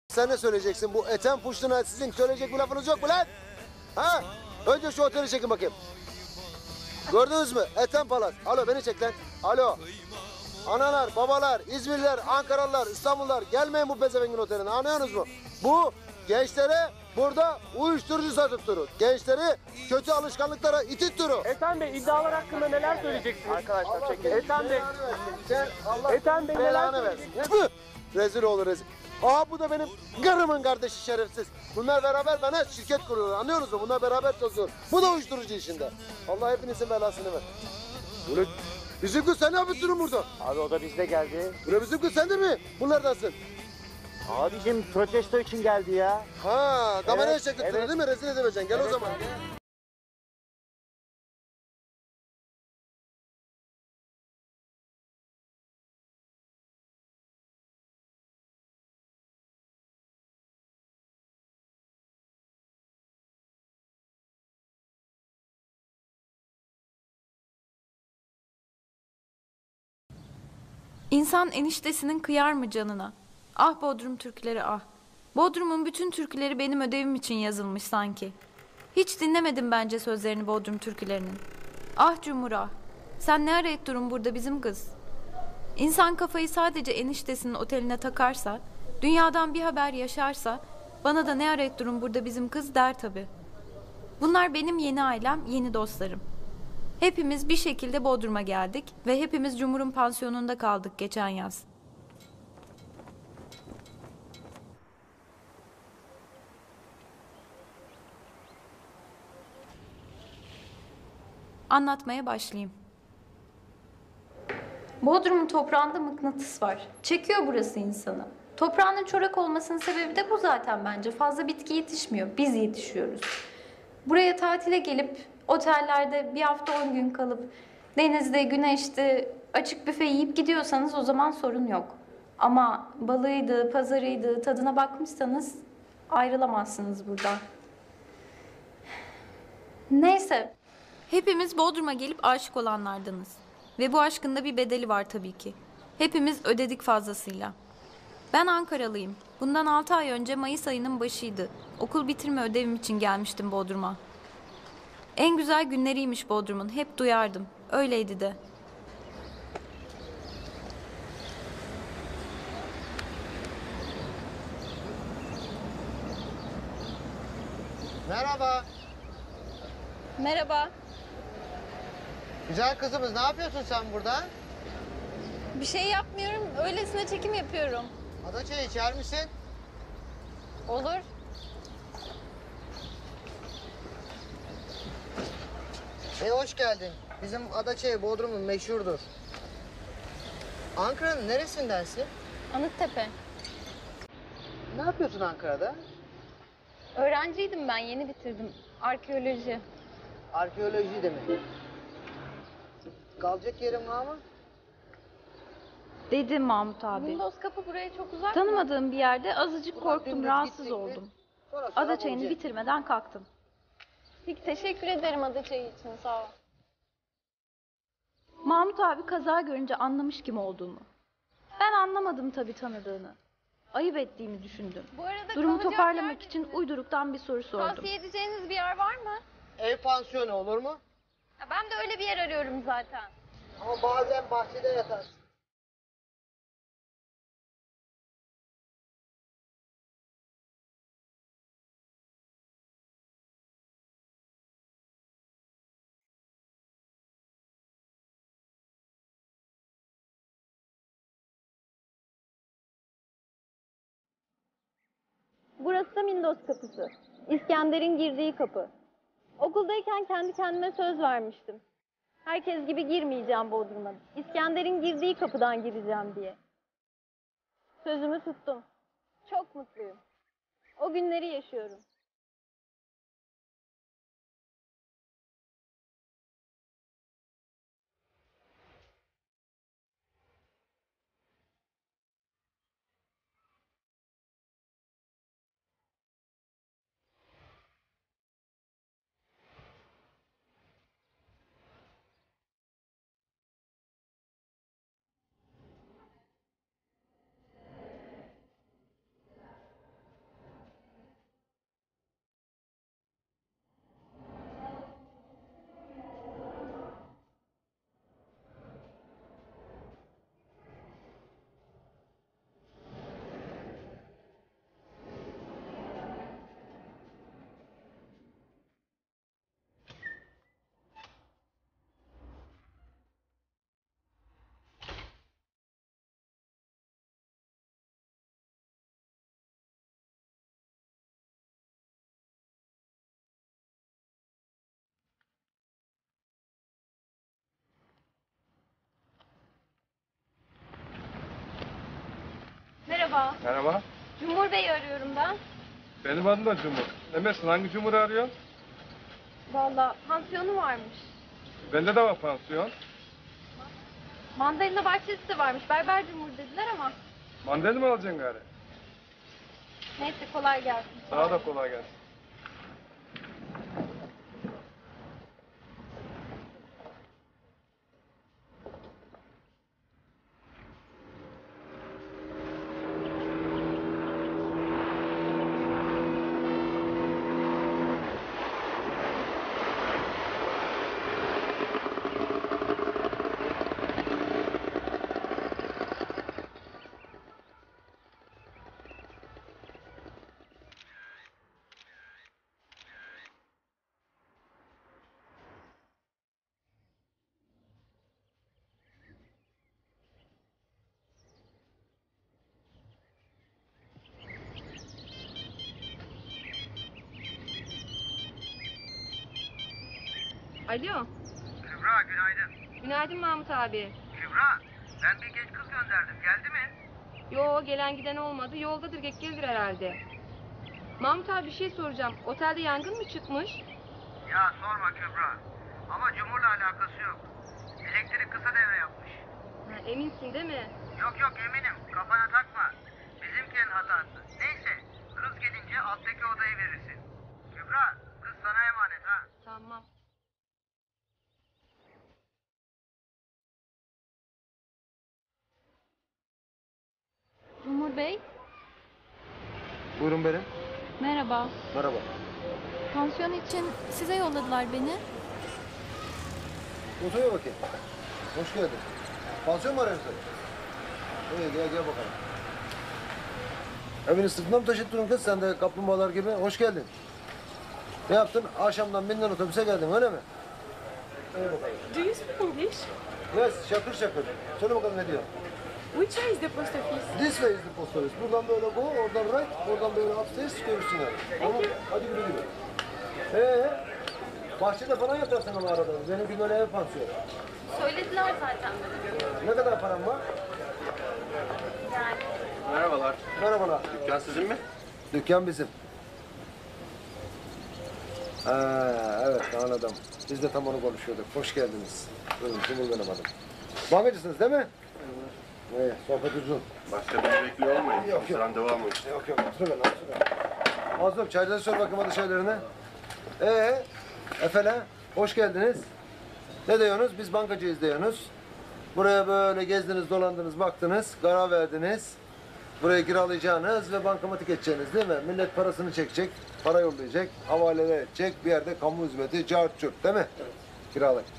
Sen ne söyleyeceksin? Bu Ethem Puşlu'na sizin söyleyecek bir lafınız yok mu lan? Ha? Önce şu oteli çekin bakayım. Gördünüz mü? Ethem Palas. Alo beni çek lan. Alo. Analar, babalar, İzmirliler, Ankaralılar, İstanbullular gelmeyin bu pezevengin oteline. Anlıyorsunuz mu? Bu gençlere burada uyuşturucu satıp gençleri kötü alışkanlıklara itit. Ethem Bey iddialar hakkında neler söyleyeceksiniz? Arkadaşlar çekin. Ethem Bey. Allah Ethem Bey neler belanı versin. Tüh! Rezil olur rezil. Aa bu da benim karımın kardeşi şerefsiz. Bunlar beraber bana şirket kuruyorlar. Anlıyorsunuz mu? Bunlar beraber çalışıyor. Bu da uyuşturucu işinde. Allah hepinizin belasını ver. Ulan bizim kız sen ne yapıyorsun burada? Abi o da bizde geldi. Ulan bizim kız sen de mi? Bunlardansın. Abicim protesto için geldi ya. Ha kameraya Evet, çektirttin evet. değil mi? Rezil edemeyeceksin. Gel o zaman. İnsan eniştesinin kıyar mı canına? Ah Bodrum türküleri ah. Bodrum'un bütün türküleri benim ödevim için yazılmış sanki. Hiç dinlemedim bence sözlerini Bodrum türkülerinin. Ah Cumhur ah. Sen ne arayıp durun burada bizim kız? İnsan kafayı sadece eniştesinin oteline takarsa, dünyadan bir haber yaşarsa, bana da ne arayıp durun burada bizim kız der tabii. Bunlar benim yeni ailem, yeni dostlarım. Hepimiz bir şekilde Bodrum'a geldik ve hepimiz Cumhur'un pansiyonunda kaldık geçen yaz. Anlatmaya başlayayım. Bodrum'un toprağında mıknatıs var. Çekiyor burası insanı. Toprağının çorak olmasının sebebi de bu zaten bence. Fazla bitki yetişmiyor. Biz yetişiyoruz. Buraya tatile gelip otellerde bir hafta 10 gün kalıp denizde, güneşte, açık büfe yiyip gidiyorsanız o zaman sorun yok. Ama balığıydı, pazarıydı, tadına bakmışsanız ayrılamazsınız buradan. Neyse. Hepimiz Bodrum'a gelip aşık olanlardanız. Ve bu aşkın da bir bedeli var tabii ki. Hepimiz ödedik fazlasıyla. Ben Ankaralıyım. Bundan 6 ay önce Mayıs ayının başıydı. Okul bitirme ödevim için gelmiştim Bodrum'a. En güzel günleriymiş Bodrum'un. Hep duyardım. Öyleydi de. Merhaba. Merhaba. Güzel kızımız ne yapıyorsun sen burada? Bir şey yapmıyorum. Öylesine çekim yapıyorum. Ada çayı içer misin? Olur. Hoş geldin. Bizim ada çayı Bodrum'un meşhurdur. Ankara'nın neresindensin? Anıttepe. Ne yapıyorsun Ankara'da? Öğrenciydim ben. Yeni bitirdim. Arkeoloji. Arkeoloji demek. Kalacak yerin var mı? Dedim Mahmut abi. Windows kapı buraya çok uzak mı? Tanımadığım bir yerde azıcık Ulan korktum, dümdüz rahatsız gidecek mi? oldum. Sonra Ada çayını bulacak. bitirmeden kalktım. Peki teşekkür ederim ada çayı için. Sağ ol. Mahmut abi kaza görünce anlamış kim olduğumu. Ben anlamadım tabii tanıdığını. Ayıp ettiğimi düşündüm. Bu arada Durumu kalacak toparlamak yer için misiniz? uyduruktan bir soru sordum. Tavsiye edeceğiniz bir yer var mı? Ev pansiyonu olur mu? Ya ben de öyle bir yer arıyorum zaten. Ama bazen bahçede yatarsın. Burası da Mindos kapısı. İskender'in girdiği kapı. Okuldayken kendi kendime söz vermiştim. Herkes gibi girmeyeceğim Bodrum'a. İskender'in girdiği kapıdan gireceğim diye. Sözümü tuttum. Çok mutluyum. O günleri yaşıyorum. Merhaba. Merhaba. Cumhur Bey'i arıyorum ben. Benim adım da Cumhur. Emersin hangi Cumhur'u arıyorsun? Vallahi pansiyonu varmış. Bende de var pansiyon. Mandalina bahçesi de varmış. Berber Cumhur dediler ama. Mandalina mı alacaksın gari? Neyse kolay gelsin. Sana da kolay gelsin. Alo. Kübra günaydın. Günaydın Mahmut abi. Kübra ben bir genç kız gönderdim. Geldi mi? Yo gelen giden olmadı. Yoldadır gelir herhalde. Mahmut abi bir şey soracağım. Otelde yangın mı çıkmış? Ya sorma Kübra. Ama Cumhur'la alakası yok. Elektrik kısa devre yapmış. Ha, eminsin değil mi? Yok eminim. Kafana takma. Bizimkinin hatası. Neyse kız gelince alttaki odayı verirsin. Kübra kız sana emanet ha. Tamam. Cumhur Bey, Buyurun benim. merhaba. Merhaba. Pansiyon için size yolladılar beni. Otur bakayım. Hoş geldin. Pansiyon mu arıyorsun sen? İyi gel bakalım. Evini sırtına mı taşıttın kız sen de kaplumbağalar gibi? Hoş geldin. Ne yaptın? Akşamdan bindin otobüse geldin öyle mi? İyi bakalım. Do you speak English? Yes, şakır şakır. Söyle bakalım ne diyor? Which way is the post office? This way is the post office. Buradan böyle go, oradan right, oradan böyle upstairs görürsün yani. Tamam, hadi güle güle. Bahçede falan yatarsın ama arada. Benimki böyle ev pansiyonu. Söylediler zaten. Ne kadar param var? Merhabalar. Merhabalar. Dükkan sizin mi? Dükkan bizim. Evet anladım. Biz de tam onu konuşuyorduk. Hoş geldiniz. Buyurun, Cumhur benim adım. Bankacısınız değil mi? Evet. Sohbet uzun. Başka bir bekliyor olmayın. Yok. Randevu almayın. Yok. Otur ben. Mazlum çayları sor bakayım hadi çaylarını. Efele, hoş geldiniz. Ne diyorsunuz? Biz bankacıyız diyorsunuz. Buraya böyle gezdiniz, dolandınız, baktınız, karar verdiniz. Burayı kiralayacağınız ve bankamatik edeceğiniz değil mi? Millet parasını çekecek, para yollayacak, havaleler edecek, bir yerde kamu hizmeti, cart curt değil mi? Evet. Kiralayın.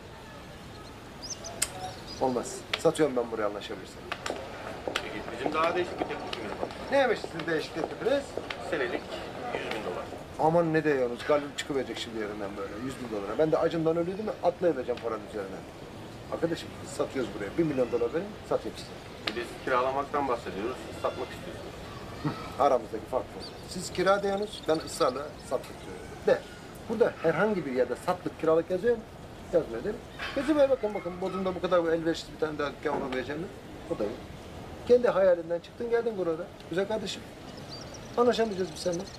Olmaz. Satıyorum ben buraya anlaşabilirsem. Peki, bizim daha değişik bir teklifimiz var. Neymiş sizin değişik teklifiniz? Senelik 100.000 dolar. Aman ne diyorsunuz? Galip çıkıverecek şimdi yerinden böyle 100.000 dolara. Ben de acımdan ölüydüm mü atlayıvereceğim paranın üzerine. Arkadaşım biz satıyoruz buraya. 1 milyon dolar verin satayım size. Biz kiralamaktan bahsediyoruz. Siz satmak istiyorsunuz. Aramızdaki fark bu. Siz kira diyorsunuz, ben ısrarla satlık diyorum. De, burada herhangi bir yerde satlık kiralık yazıyor mu? Yazmıyor değil mi? Gezime bakın Bodrum'da bu kadar elverişli bir tane daha dükkan bulabileceğim mi? O da yok. Kendi hayalinden çıktın geldin burada. Güzel kardeşim. Anlaşamayacağız biz seninle.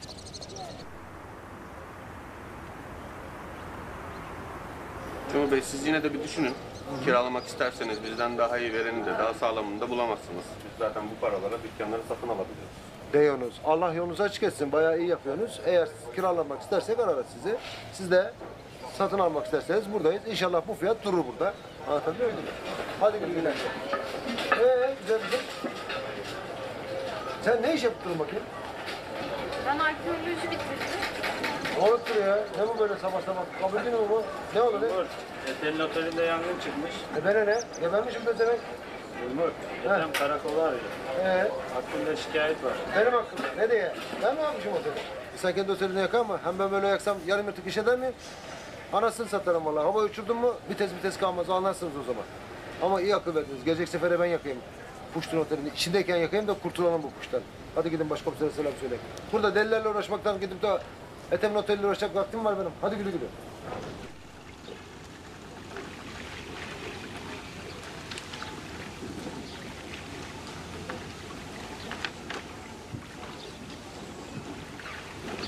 Cumhur Bey siz yine de bir düşünün. Kiralamak isterseniz bizden daha iyi vereni de daha sağlamını da bulamazsınız. Biz zaten bu paralara dükkanları satın alabiliyoruz. Diyorsunuz. Allah yolunuzu açık etsin. Bayağı iyi yapıyorsunuz. Eğer kiralamak istersek ararız sizi. Siz de satın almak isterseniz buradayız. İnşallah bu fiyat durur burada. Anlatabiliyor muyum? Hadi güle güle. Güzel. Sen ne iş yaptın bakayım? Ben arkeoloji bitirdim. Olup duruyor ya. Ne bu böyle sabah sabah? Kabul değil mi bu? Ne oldu ne? Etelin otelinde yangın çıkmış. Bana ne? Gebermişim de demek. Yumur. Etem karakola arıyor. Hakkında şikayet var. Benim hakkım. Ne diye? Ben mi yapmışım oteli? Sen kendi otelini yakar mı? Hem ben böyle yaksam yarım yırtık iş eder miyim? Anasını satarım vallahi. Hava uçurdun mu vites kalmaz. Anlarsınız o zaman. Ama iyi akıl verdiniz. Gelecek sefere ben yakayım. Puştun otelini. İçindeyken yakayım da kurtulalım bu kuştan. Hadi gidin başkomisere selam söyleyin. Burada delilerle uğraşmaktan gidip de Ethem'in oteliyle uğraşacak vaktim var benim. Hadi güle güle.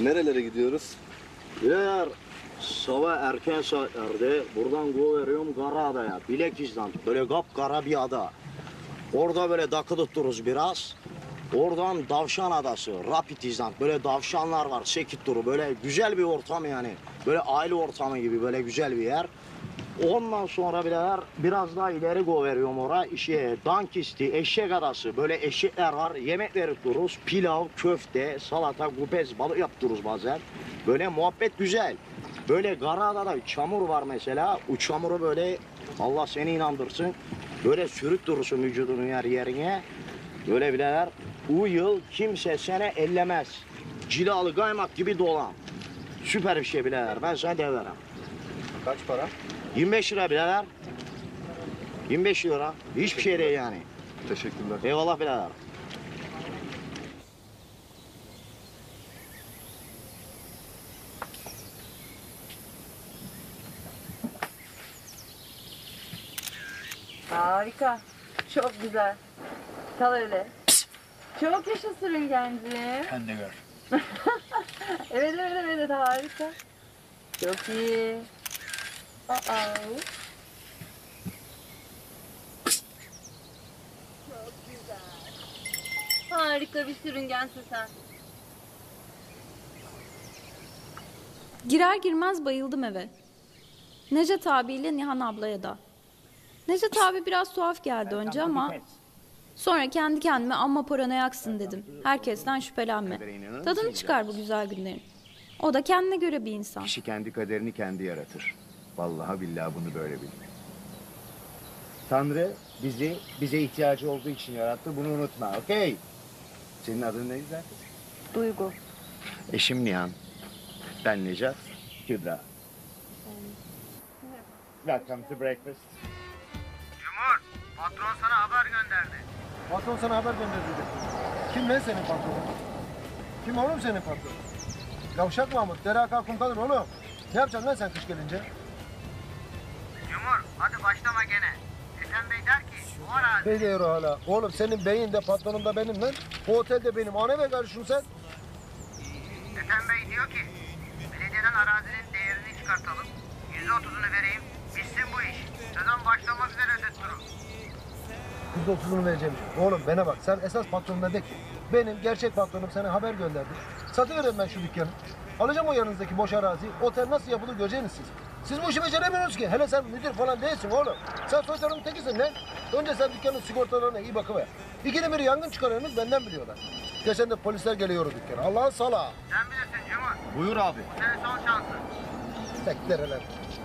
Nerelere gidiyoruz? Eğer sabah erken saatlerde buradan go veriyorum Karaada'ya. Bilekistan böyle kapkara bir ada. Orada böyle takılıp dururuz biraz. Oradan Davşan Adası, Rapitizan böyle davşanlar var, sekit duru böyle güzel bir ortam yani. Böyle aile ortamı gibi böyle güzel bir yer. Ondan sonra birader biraz daha ileri go veriyorum oraya. Dankisti, Eşek Adası böyle eşekler var. Yemek verip dururuz. Pilav, köfte, salata, kupez, balık yaptırırız bazen. Böyle muhabbet güzel. Böyle Karaada'da çamur var mesela. O çamuru böyle Allah seni inandırsın. Böyle sürüp durursun vücudunun yerine. Böyle birader o yıl kimse seni ellemez. Cilalı kaymak gibi dolan. Süper bir şey birader. Ben sana deverim. Kaç para? 25 lira birader. 25 lira. Hiçbir şey değil yani. Teşekkürler. Eyvallah birader. Harika. Çok güzel. Kal öyle. Çok yaşa sürüngencim. Sen de gör. Evet harika. Çok iyi. Çok güzel. Harika bir sürüngensin sen. Girer girmez bayıldım eve. Necat abiyle Nihan ablaya da. Necat abi biraz tuhaf geldi önce ama sonra kendi kendime amma paranoyaksın dedim. Herkesten şüphelenme. Tadını çıkar bu güzel günlerin. O da kendine göre bir insan. Kişi kendi kaderini kendi yaratır. Vallahi billahi bunu böyle bil. Tanrı bize ihtiyacı olduğu için yarattı. Bunu unutma, okey? Senin adın neydi zaten? Duygu. Eşim Nihan. Ben Necat. Kübra. Welcome to breakfast. Cumhur, patron sana haber gönderdi. Patron sana haber gönderdi. Kim lan senin patronun? Kim oğlum senin patronun? Yavşak Mahmut, Deraka Kumkalın oğlum. Ne yapacaksın lan sen kış gelince? Cumhur, hadi başlama gene. Ethem Bey der ki, o arazi... Bey diyor hala. Oğlum senin beyin de patronun da benim lan. Bu otel de benim. Ana be kardeşim sen. Ethem Bey diyor ki, belediyeden arazinin değerini çıkartalım. %30'unu vereyim, bitsin bu iş. Sezon başlamak üzere ödet durun. %30'unu vereceğim. Oğlum bana bak, sen esas patronuna de ki, benim gerçek patronum sana haber gönderdi. Satıvereyim ben şu dükkanı. Alacağım o yanınızdaki boş araziyi. Otel nasıl yapılır göreceğiniz siz. Siz bu işi beceremiyorsunuz ki. Hele sen müdür falan değilsin oğlum. Sen soytarının tekisin lan. Önce sen dükkanın sigortalarına iyi bakıver. İkide bir yangın çıkarıyorsunuz benden biliyorlar. Geçen de polisler geliyor o dükkana. Allah'ın salağı. Sen bilirsin Cumhur. Buyur abi. Bu senin son şansın. Teklereler.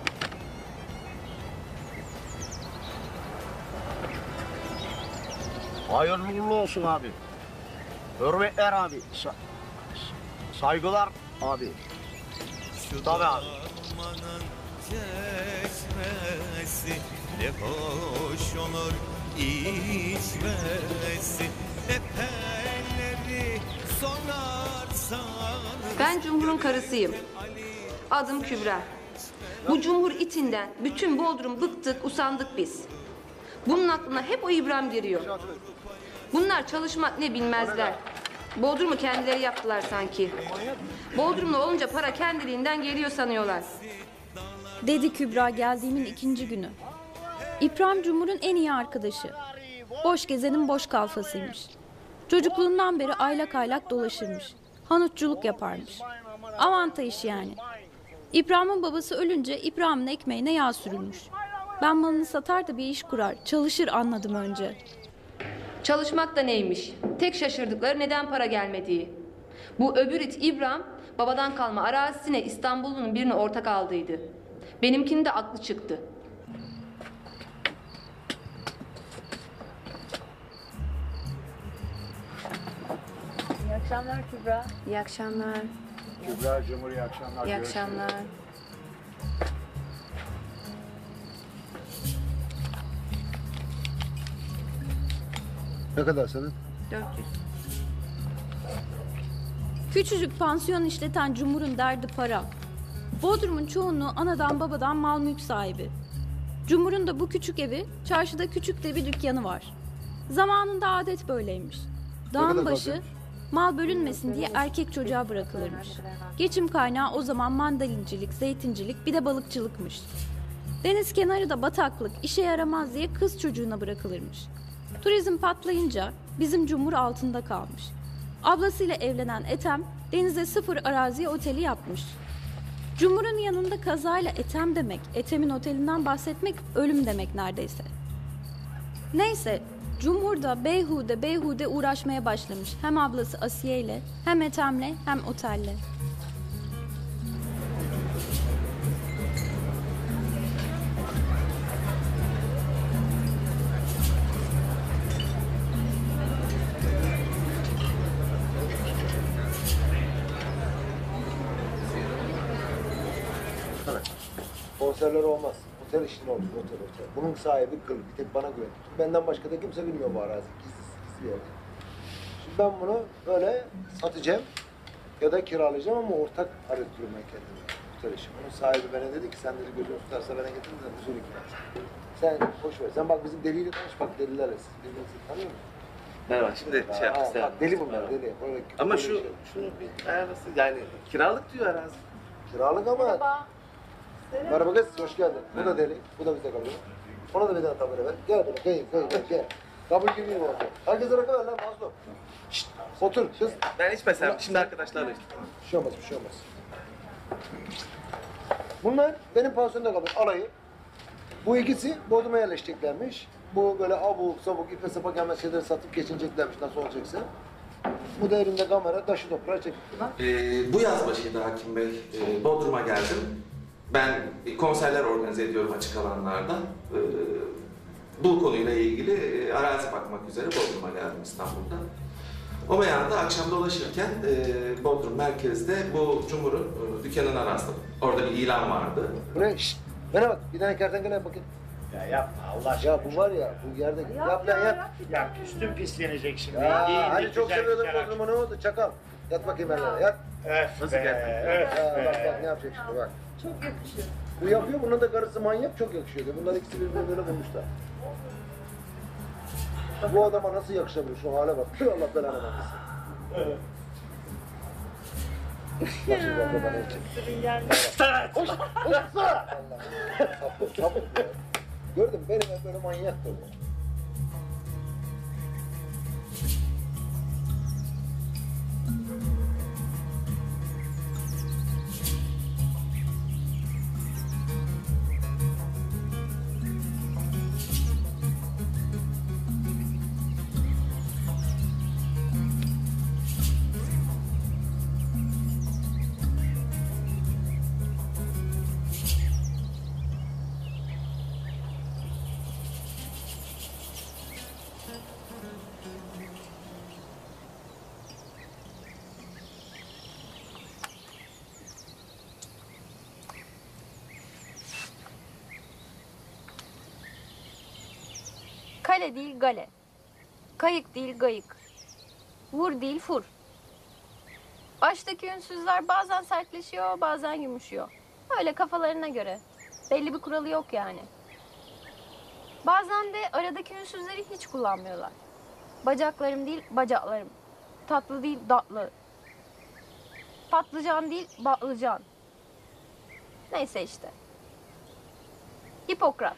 Hayırlı uğurlu olsun abi. Hürmetler abi. Saygılar abi. Tabii abi. Çeşmesi ne hoş olur içmesi, efeleri sorarsan. Ben Cumhur'un karısıyım. Adım Kübra. Bu Cumhur itinden bütün Bodrum bıktık, usandık biz. Bunun aklına hep o İbrahim giriyor. Bunlar çalışmak ne bilmezler. Bodrum'u kendileri yaptılar sanki. Bodrum'da olunca para kendiliğinden geliyor sanıyorlar. Dedi Kübra geldiğimin ikinci günü. İbrahim Cumhur'un en iyi arkadaşı. Boş gezenin boş kalfasıymış. Çocukluğundan beri aylak aylak dolaşırmış. Hanutçuluk yaparmış. Avanta iş yani. İbrahim'in babası ölünce İbrahim'in ekmeğine yağ sürülmüş. Ben malını satar da bir iş kurar, çalışır anladım önce. Çalışmak da neymiş? Tek şaşırdıkları neden para gelmediği. Bu öbür it İbrahim babadan kalma arazisine İstanbul'un birini ortak aldıydı. Benimkinin de aklı çıktı. İyi akşamlar Kübra. İyi akşamlar. Kübra Cumhur iyi akşamlar. İyi akşamlar. Ne kadar senin? 400. Küçücük pansiyon işleten Cumhur'un derdi para. Bodrum'un çoğunluğu anadan babadan mal mülk sahibi. Cumhur'un da bu küçük evi, çarşıda küçük de bir dükkanı var. Zamanında adet böyleymiş. Dağın başı mal bölünmesin diye erkek çocuğa bırakılırmış. Geçim kaynağı o zaman mandalincilik, zeytincilik bir de balıkçılıkmış. Deniz kenarı da bataklık, işe yaramaz diye kız çocuğuna bırakılırmış. Turizm patlayınca bizim Cumhur altında kalmış. Ablasıyla evlenen Ethem denize sıfır araziye oteli yapmış. Cumhur'un yanında kazayla Ethem demek, Ethem'in otelinden bahsetmek ölüm demek neredeyse. Neyse, Cumhur da beyhude uğraşmaya başlamış. Hem ablası Asiye ile, hem Ethem'le, hem otelle. Konserler olmaz. Otel işin olur, otel. Bunun sahibi kıl, bir tek bana güven. Benden başka da kimse bilmiyor bu arazi. Gizli bir yerde. Şimdi ben bunu böyle satacağım ya da kiralayacağım ama ortak arıyorum ben kendime. Otel işi. Bunun sahibi bana dedi ki sen dedi gözünü tutarsa bana getirin de huzur ikileriz. Sen boş ver. Sen bak bizim deliyle tanış, bak delilerle siz birbirinizi tanıyor musun? Merhaba, şimdi şey yapmak Bak deli bunlar, deli. Böyle, ama böyle şunu bir ayarlasın, yani kiralık diyor arazi. Kiralık ama... Merhaba kız, hoş geldin. Bu da deli, bu da bizde kalıyor. Ona da bir tane tabure ver. Gel böyle, gel. Kabul girmeyeyim orada. Herkese rakı ver lan, mazlum. Şşt, otur kız. Ben içmesem, şimdi arkadaşlarla içtim. Bir şey olmaz. Bunlar benim pansiyonda kalıyor, alayı. Bu ikisi Bodrum'a yerleşeceklermiş. Bu böyle abuk sabuk, ipe sapa gelmez şeyleri satıp geçineceklermiş, nasıl olacaksa. Bu da elinde kamera, taşı toprağı çektiler. Bu yaz başıydı Hakim Bey. Bodrum'a geldim. Ben konserler organize ediyorum açık alanlarda. Bu konuyla ilgili arazi bakmak üzere Bodrum'a geldim İstanbul'da. O meyanda akşam dolaşırken Bodrum merkezde bu Cumhur'un dükkanına rastladım. Orada bir ilan vardı. Buraya şşt, bana bak, bir tane kertenkele bakayım. Ya yapma Allah aşkına. Ya bu var ya, bu yerde yap lan yap. Ya üstün pislenecek şimdi. Ya hani çok seviyordun Bodrum'u, ne oldu çakal? Yat bakayım yerlere, yat. Nasıl geldi? Bak ne yapacak şimdi bak. Çok yakışıyor. Bu yapıyor, bunun da karısı manyak, çok yakışıyor diyor. Bunlar ikisi birbirine böyle bulmuşlar. Bu adama nasıl yakışabilir şu hale bak. Tüh, Allah belanı vermesin. Bak şimdi bak bana için. Sırın geldi. Koş! Allah! Sapık ya. Gördün benim hep böyle manyaktır bu. Kale değil gale. Kayık değil gayık. Vur değil fur. Baştaki ünsüzler bazen sertleşiyor, bazen yumuşuyor. Öyle kafalarına göre. Belli bir kuralı yok yani. Bazen de aradaki ünsüzleri hiç kullanmıyorlar. Bacaklarım değil, bacaklarım. Tatlı değil, datlı. Patlıcan değil, batlıcan. Neyse işte. Hipokrat.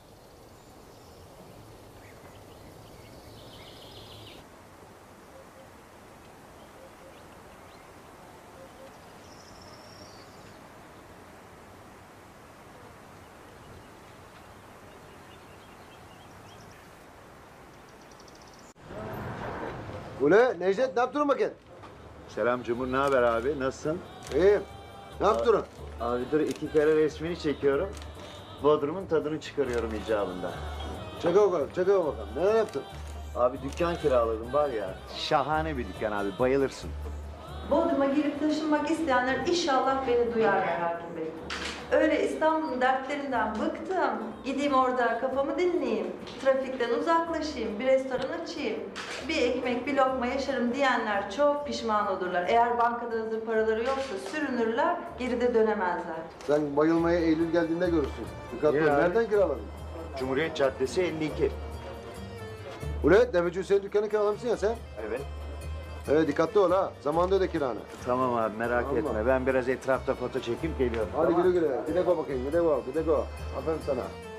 Ule Necdet, ne yaptın bakayım? Selam Cumhur, ne haber abi? Nasılsın? İyiyim. Ne yaptın? Abi dur 2 kere resmini çekiyorum. Bodrum'un tadını çıkarıyorum icabında. Çek bakalım. Neler yaptın? Abi dükkan kiraladım var ya. Şahane bir dükkan abi, bayılırsın. Bodrum'a girip taşınmak isteyenler inşallah beni duyarlar Hakim Bey. Öyle İstanbul'un dertlerinden bıktım. Gideyim orada kafamı dinleyeyim. Trafikten uzaklaşayım, bir restoran açayım. Bir ekmek, bir lokma yaşarım diyenler çok pişman olurlar. Eğer bankada hazır paraları yoksa sürünürler, geri de dönemezler. Sen bayılmaya Eylül geldiğinde görürsün. Dikkatli ol. Ya. Nereden kiraladın? Cumhuriyet Caddesi 52. Ule, Deveci Hüseyin dükkanı kiralamışsın ya sen. Evet. Dikkatli ol ha. Zamanında öde kiranı. Tamam abi merak Tamam. etme. Ben biraz etrafta foto çekip geliyorum. Hadi tamam. güle güle. Bir de go bakayım. Bir de go. Bir de go. Aferin sana.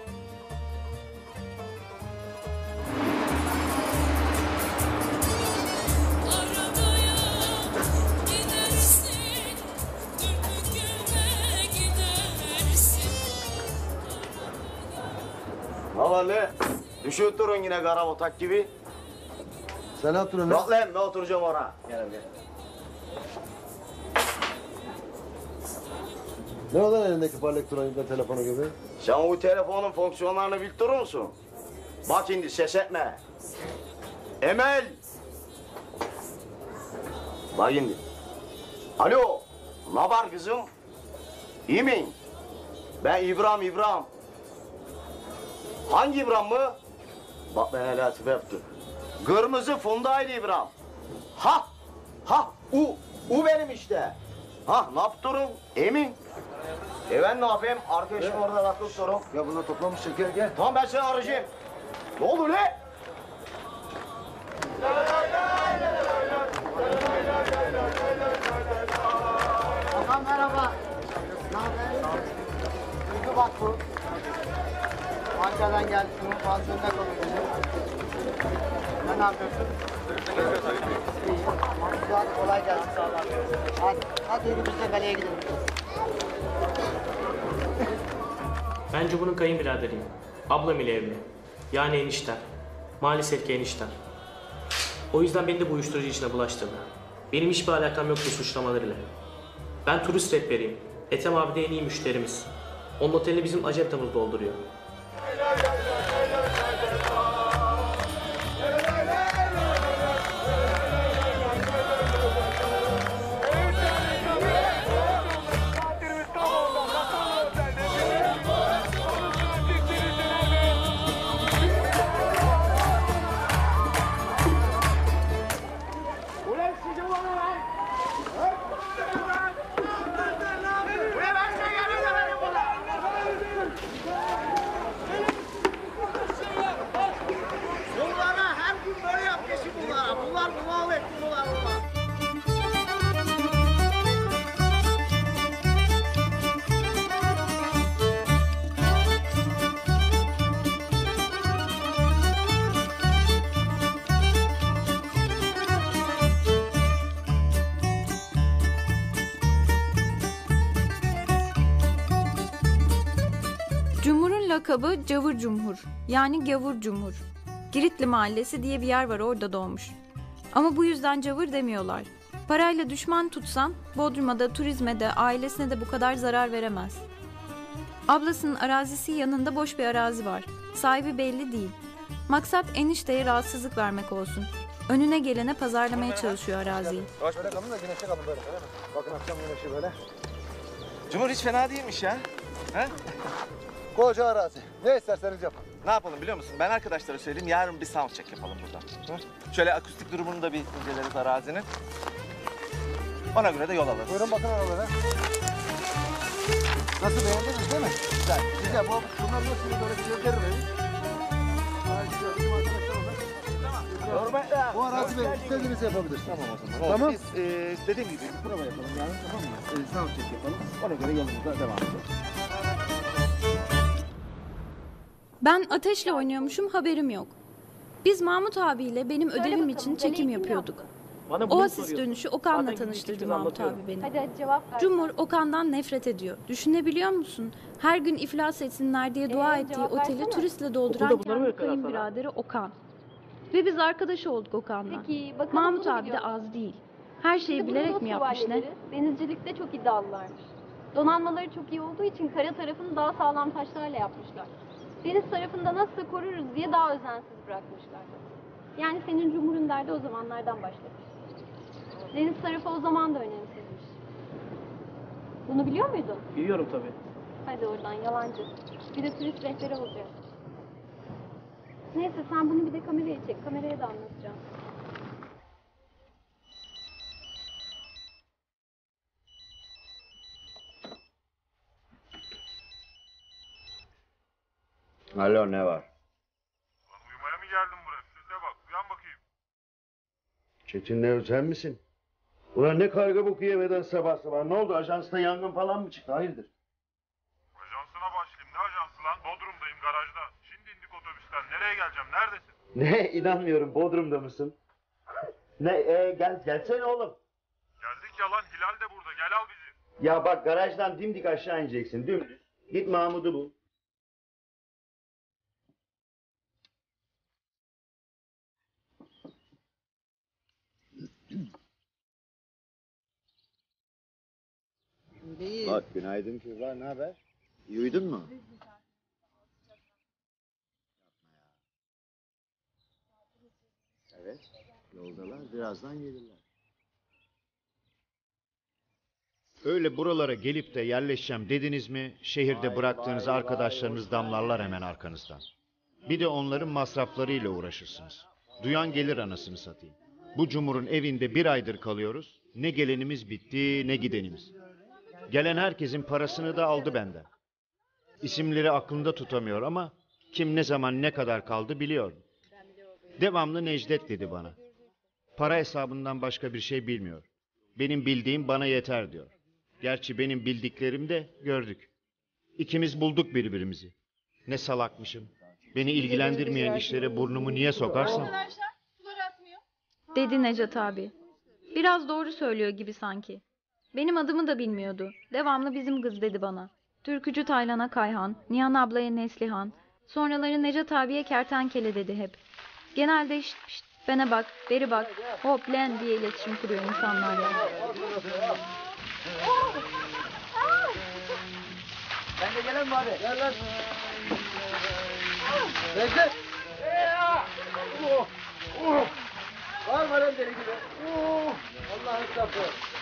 Ne var lan? Düşüp durun yine kara otak gibi. Sen ne yaptın lan? Bak lan ben oturacağım ona. Gel gel. Ne o lan elindeki elektronikle telefonu gibi? Sen o telefonun fonksiyonlarını bildirir musun? Bak şimdi ses etme. Emel! Bak şimdi. Alo, ne var kızım? İyi mi? Ben İbrahim. Hangi İbrahim mı? Bak ben hele latife yaptım. Kırmızı Funda'ydı İbrahim. Ha, u benim işte. Ha, ne yaptırın? Emin. Ben ne yapayım? Arkadaşım orada rakı sorun. Ya bunlar toplamış şeker gel. Tamam ben seni arayacağım. Ne oldu lan? Hakan merhaba. Ne haber? Duygu bak bu. Ankara'dan geldi. Bunun fazlında konuşuyor. Sen ne yapıyorsun? İyi. Hadi kolay gelsin. Sağ olun. Hadi yürü biz de kaleye gidelim. Ben Cumhur'un kayınbiraderiyim. Ablam ile evli. Yani eniştem. Maalesef ki eniştem. O yüzden beni de bu uyuşturucu işine bulaştırdı. Benim hiçbir alakam yok bu suçlamalarıyla. Ben turist rehberiyim. Ethem abi de en iyi müşterimiz. Onun otelini bizim acentamız dolduruyor. Bunlara her gün böyle yapmışım bunlara. Bunlar bunu etti bunlar. Cumhur'un lakabı Cavur Cumhur, yani Gavur Cumhur. Giritli Mahallesi diye bir yer var, orada doğmuş. Ama bu yüzden Cavur demiyorlar. Parayla düşman tutsan Bodrum'a da turizme de ailesine de bu kadar zarar veremez. Ablasının arazisi yanında boş bir arazi var. Sahibi belli değil. Maksat enişteye rahatsızlık vermek olsun. Önüne gelene pazarlamaya çalışıyor araziyi. Böyle kalın da güneşe kalın böyle. Bakın akşam güneşi böyle. Cumhur hiç fena değilmiş ya. He? Koca arazi. Ne isterseniz yapın. Ne yapalım biliyor musun? Ben arkadaşlara söyleyeyim, yarın bir sound check yapalım burada. Hı? Şöyle akustik durumunu da bir inceleriz arazinin. Ona göre de yol alırız. Buyurun bakın oralara. Nasıl, beğendiniz değil mi? Güzel. Güzel. Bunlar nasıl böyle bir gösterir beni. Bu arazi benim. İstediğinizi yapabilirsiniz. Tamam o zaman. Tamam. Biz dediğim gibi bir prova yapalım yarın, tamam mı? Sound check yapalım. Ona göre yolumuza devam edelim. Ben ateşle oynuyormuşum, haberim yok. Biz Mahmut abiyle benim ödevim için çekim yapıyorduk. O asist dönüşü Okan'la tanıştırdı Mahmut abi beni. Hadi cevap ver. Cumhur Okan'dan nefret ediyor. Düşünebiliyor musun? Her gün iflas etsinler diye dua ettiği cevap oteli versene. turistle dolduran kendi kayınbiraderi Okan. Ve biz arkadaş olduk Okan'la. Peki bakalım Mahmut bunu abi de biliyor musun? az değil. Her şeyi İşte bilerek Bruno mi yapmış ne? süvarileri Denizcilikte çok iddialılarmış. Donanmaları çok iyi olduğu için kara tarafını daha sağlam taşlarla yapmışlar. Deniz tarafında nasıl koruruz diye daha özensiz bırakmışlar. Yani senin cumhurun derdi o zamanlardan başlamış. Deniz tarafı o zaman da önemsizmiş. Bunu biliyor muydun? Biliyorum tabii. Hadi oradan yalancı. Bir de turist rehberi olacak. Neyse sen bunu bir de kameraya çek. Kameraya da anlatacağım. Alo ne var? Uyumaya mı geldin buraya? Sese bak. Uyan bakayım. Çetin'le sen misin? Ulan ne karga boku yemeden sabah sabah. Ne oldu? Ajansta yangın falan mı çıktı? Hayırdır? Ajansına başlayayım. Ne ajansı lan? Bodrum'dayım, garajda. Şimdi indik otobüsten. Nereye geleceğim? Neredesin? Ne? İnanmıyorum. Bodrum'da mısın? Ne? Gelsene oğlum. Geldik ya lan. Hilal de burada. Gel al bizi. Ya bak garajdan dimdik aşağı ineceksin. Dümdüz. Git Mahmut'u bul. Bak günaydın Kübra, ne haber? İyi uyudun mu? Evet, yoldalar, birazdan gelirler. Öyle buralara gelip de yerleşeceğim dediniz mi, şehirde bıraktığınız arkadaşlarınız damlarlar hemen arkanızdan. Bir de onların masraflarıyla uğraşırsınız. Duyan gelir anasını satayım. Bu Cumhur'un evinde 1 aydır kalıyoruz. Ne gelenimiz bitti, ne gidenimiz. Gelen herkesin parasını da aldı benden. İsimleri aklında tutamıyor ama kim ne zaman ne kadar kaldı biliyor. Devamlı Necdet dedi bana. Para hesabından başka bir şey bilmiyor. Benim bildiğim bana yeter diyor. Gerçi benim bildiklerim de gördük. İkimiz bulduk birbirimizi. Ne salakmışım. Beni ilgilendirmeyen işlere burnumu niye sokarsam. Dedi Necat abi. Biraz doğru söylüyor gibi sanki. Benim adımı da bilmiyordu. Devamlı bizim kız dedi bana. Türkücü Taylan'a Kayhan, Nihan ablaya Neslihan, sonraları Necat abiye Kertenkele dedi hep. Genelde şşt bana bak, beri bak, hop len diye iletişim kuruyor insanlarla. Ben de gelen mi abi? Gel lan. Necdet. Var mı lan deli gibi? Allah'ın sapı.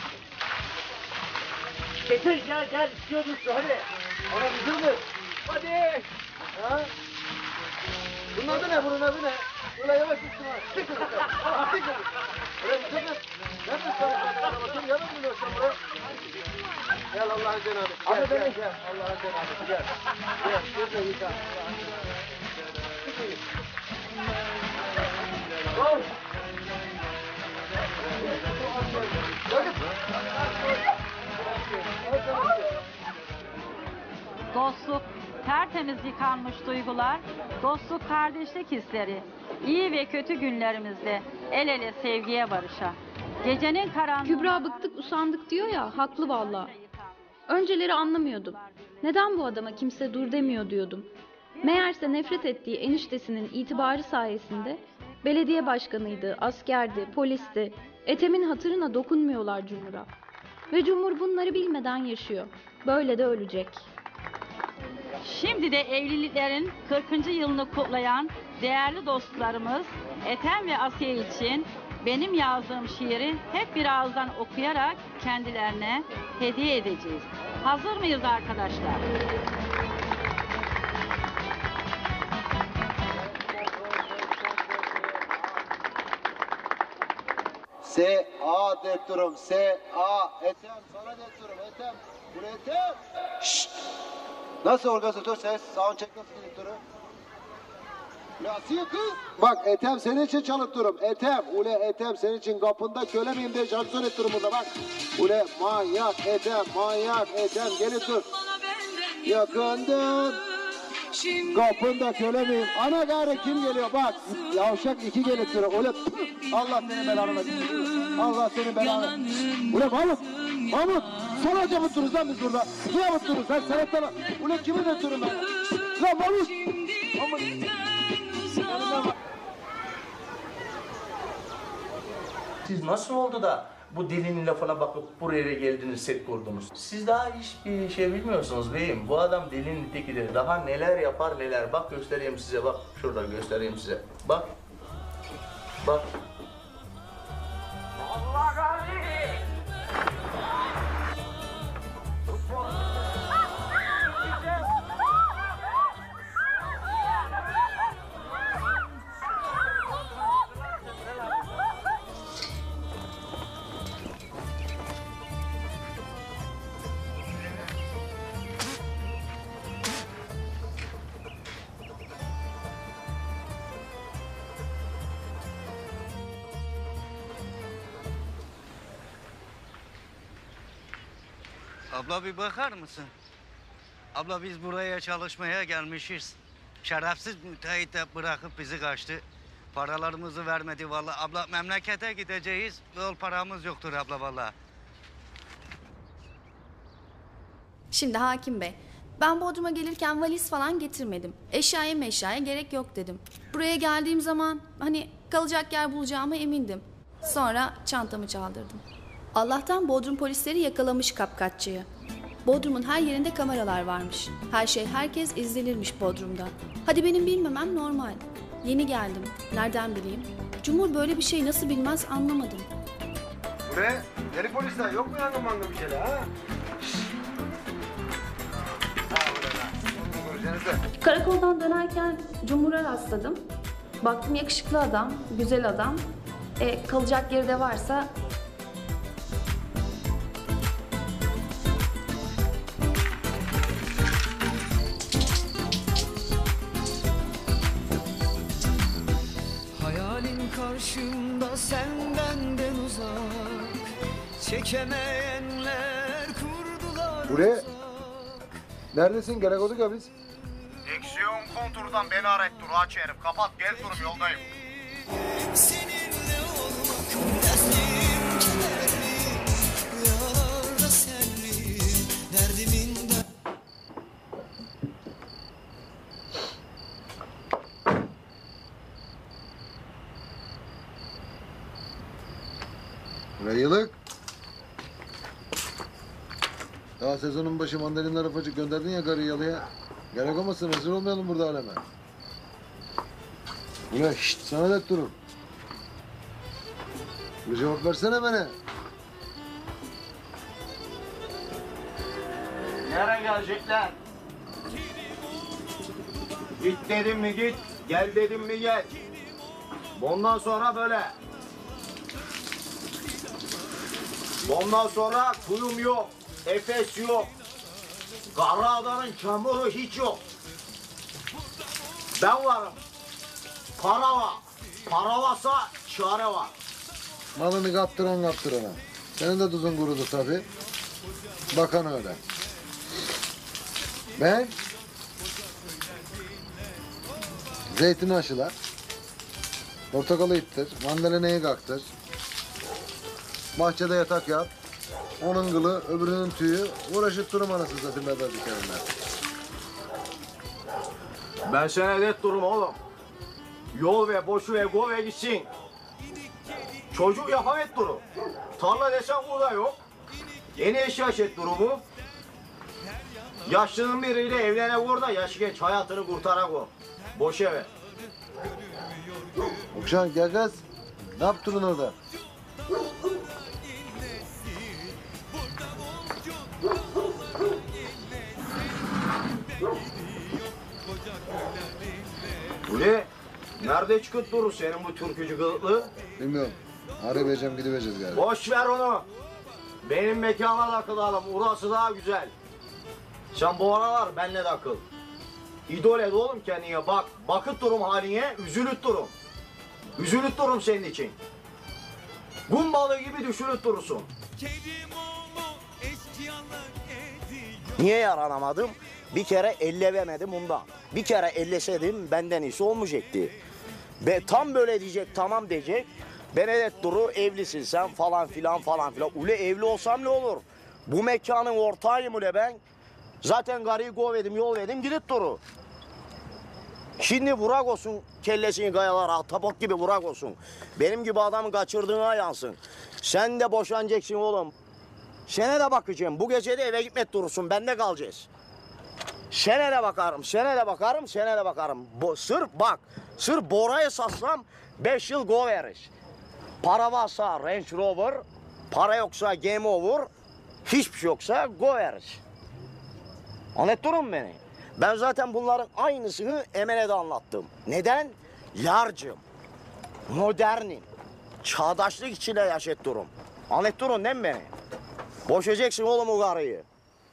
Getir gel istiyordun şu hadi. Ona bizim mi? Hadi. Ha? Bunun adı ne? Bunun adı ne? Ulan yavaş üstüne. Sık sık sık. Sık sık. Ulan bir sık sık. Yapma sana. Bakayım yavaş mı diyorsun buraya? Gel Allah'ın cenabı. Gel gel. Allah'ın cenabı. Gel. Gel. Şurada yıka. Gol. Dostluk, tertemiz yıkanmış duygular, dostluk kardeşlik hisleri, iyi ve kötü günlerimizde el ele sevgiye barışa. Gecenin karanlığı... Kübra bıktık usandık diyor ya, haklı valla. Önceleri anlamıyordum. Neden bu adama kimse dur demiyor diyordum. Meğerse nefret ettiği eniştesinin itibarı sayesinde belediye başkanıydı, askerdi, polisti. Ethem'in hatırına dokunmuyorlar Cumhur'a. Ve Cumhur bunları bilmeden yaşıyor. Böyle de ölecek. Şimdi de evliliklerin 40. yılını kutlayan değerli dostlarımız Ethem ve Asiye için benim yazdığım şiiri hep bir ağızdan okuyarak kendilerine hediye edeceğiz. Hazır mıyız arkadaşlar? S-A detturum. S-A. Ethem sana detturum. Ethem. Buraya Ethem. Şşt. Nasıl organizatör ses? Soundcheck nasıl direktörü? Ya Asiye kız. Bak Ethem senin için çalıttırım. Ethem. Ule Ethem senin için kapında köle miyim diye şarkı söylettirim burada bak. Ule manyak Ethem. Manyak Ethem. Gelin dur. Yakındın. Kapında köle miyim? Ana gari kim geliyor bak. Yavşak 2 gelip duruyor. Ule Allah seni belanı versin. Allah seni belanı. Ule Mahmut. Sonra mutluyoruz lan biz burada. Niye mutluyoruz lan? Sanatlara. Ule kimi de durun lan? Lan Mahmut. Siz nasıl oldu da bu delinin lafına bakıp buraya geldiniz, set kurdunuz? Siz daha hiçbir şey bilmiyorsunuz beyim. Bu adam delinin tekidir. Daha neler yapar neler. Bak göstereyim size, bak. Şurada göstereyim size. Bak. Bak. Allah razı Abla bir bakar mısın? Abla biz buraya çalışmaya gelmişiz. Şerefsiz müteahhit de bırakıp bizi kaçtı. Paralarımızı vermedi vallahi. Abla memlekete gideceğiz. Yol paramız yoktur abla vallahi. Şimdi hakim bey, ben Bodrum'a gelirken valiz falan getirmedim. Eşyaya gerek yok dedim. Buraya geldiğim zaman hani kalacak yer bulacağıma emindim. Sonra çantamı çaldırdım. Allah'tan Bodrum polisleri yakalamış kapkaççıyı. Bodrum'un her yerinde kameralar varmış. Her şey herkes izlenirmiş Bodrum'da. Hadi benim bilmemem normal. Yeni geldim. Nereden bileyim? Cumhur böyle bir şey nasıl bilmez anlamadım. Buraya deli polisler yok mu yangın mangın bir şeyler ha? Karakoldan dönerken Cumhur'a rastladım. Baktım yakışıklı adam, güzel adam. Kalacak yeri de varsa... Hayalin karşımda sen benden uzak. Çekemeyenler kurdular. Buraya neredesin? Gerek olduk ya biz. Eksiyon konturdan beni ara et Duru aç herif. Kapat gel Durum yoldayım. Seninle olmak dersim kederli. Rüyalarda senliyim derdimin de. Buraya yıllık. Daha sezonun başı mandalinler ufacık gönderdin ya karıyı yalıya. Gerek olmasın, rezil olmayalım burada aleme. Ulan şşt, sana da durun. Bir cevap versene bana. Nereye gelecekler? Git dedim mi git, gel dedim mi gel. Bundan sonra böyle. Bundan sonra kuyum yok, Efes yok. Karaada'nın çamuru hiç yok. Ben varım. Para var. Para varsa çare var. Malını kaptırana. Senin de tuzun kurudu tabii. Bakan öyle. Ben zeytini aşıla, portakalı ittir, mandalineyi kaktır, bahçede yatak yap, onun kılı, öbürünün tüyü, uğraşıp durum anasını satayım ben de dikerimler. Ben sana net durum oğlum. Yol ve boşu ve go ve gitsin. Çocuk yapamet durum. Tarla desen burada yok. Yeni eşya et durumu. Yaşlının biriyle evlene vur da yaşı geç hayatını kurtarak o. Boş eve. Okşan gel kız. Ne yaptın orada? Bu ne? Nerede çıkıp durur senin bu türkücü kılıklı? Bilmiyorum. Arabayacağım gidiveceğiz galiba. Boş ver onu. Benim mekana takılalım. Orası daha güzel. Sen bu aralar benimle takıl. İdol et oğlum kendine bak. Bakıp durum haline, üzülüp durum. Üzülüp durum senin için. Kum balığı gibi düşünüp durursun. Niye yaranamadım? Bir kere elleyemedim bundan. Bir kere elleseydim benden iyisi olmayacaktı. Tam böyle diyecek, tamam diyecek. Benedet Duru evlisin sen falan filan falan filan. Ule evli olsam ne olur? Bu mekanın ortağıyım ule ben. Zaten karıyı kovedim, yol verdim, gidip Duru. Şimdi vurak olsun kellesini kayalara, ahtapot gibi vurak olsun. Benim gibi adamı kaçırdığına yansın. Sen de boşanacaksın oğlum. Sene de bakacağım. Bu gece de eve gitmek durursun. Bende kalacağız. Sene de bakarım, sene de bakarım, sene de bakarım. Sırf Bora'ya satsam 5 yıl go veririz. Para varsa Range Rover, para yoksa Game Over, hiçbir şey yoksa go veririz. Anlattın mı beni? Ben zaten bunların aynısını Emel'e de anlattım. Neden? Yarcım, modernim, çağdaşlık içinde yaşattırım. Anlattın değil mi beni? Boşayacaksın oğlum o karıyı.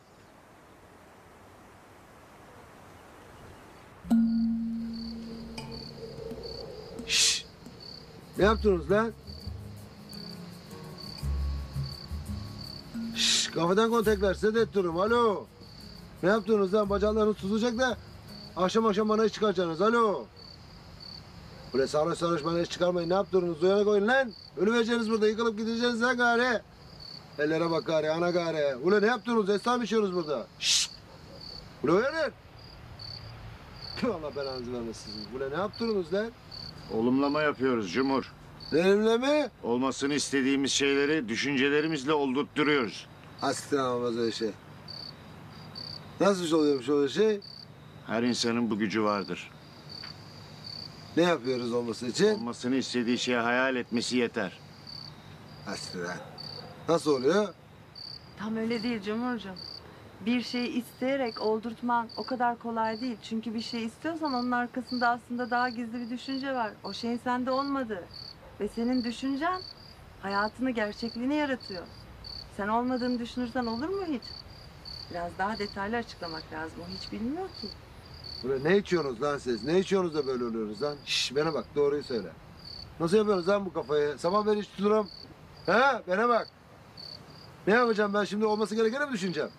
Şşş! Ne yaptınız lan? Şşş! Kafeden kontaklar size de ettiririm. Alo. Ne yaptınız lan? Bacaklarınız tutacak da akşam akşam bana iş çıkaracaksınız. Alo. Böyle sarhoş sarhoş bana iş çıkarmayın. Ne yaptınız? Uyanık koyun lan. Ölüvereceğiniz burada. Yıkılıp gideceğiniz lan gari. Ellere bak gari, ana gari. Ulan ne yaptınız? Esnaf içiyoruz burada. Şşşt. Ulan uyanın. Allah belanızı vermesin. Ulan ne yaptınız lan? Olumlama yapıyoruz Cumhur. Benimle mi? Olmasını istediğimiz şeyleri düşüncelerimizle oldurtturuyoruz. Asla olmaz öyle şey. Nasıl bir şey oluyormuş öyle şey? Her insanın bu gücü vardır. Ne yapıyoruz olması için? Olmasını istediği şeyi hayal etmesi yeter. Asla. Nasıl oluyor? Tam öyle değil Cumhurcuğum. Bir şeyi isteyerek oldurtman o kadar kolay değil. Çünkü bir şey istiyorsan onun arkasında aslında daha gizli bir düşünce var. O şey sende olmadı. Ve senin düşüncen hayatını, gerçekliğini yaratıyor. Sen olmadığını düşünürsen olur mu hiç? Biraz daha detaylı açıklamak lazım. O hiç bilmiyor ki. Ulan ne içiyorsunuz lan siz? Ne içiyorsunuz da böyle oluyorsunuz lan? Şşş bana bak doğruyu söyle. Nasıl yapıyorsunuz lan bu kafayı? Sabah beri hiç tuturum. He bana bak. Ne yapacağım ben şimdi olması gerekeni mi düşüneceğim?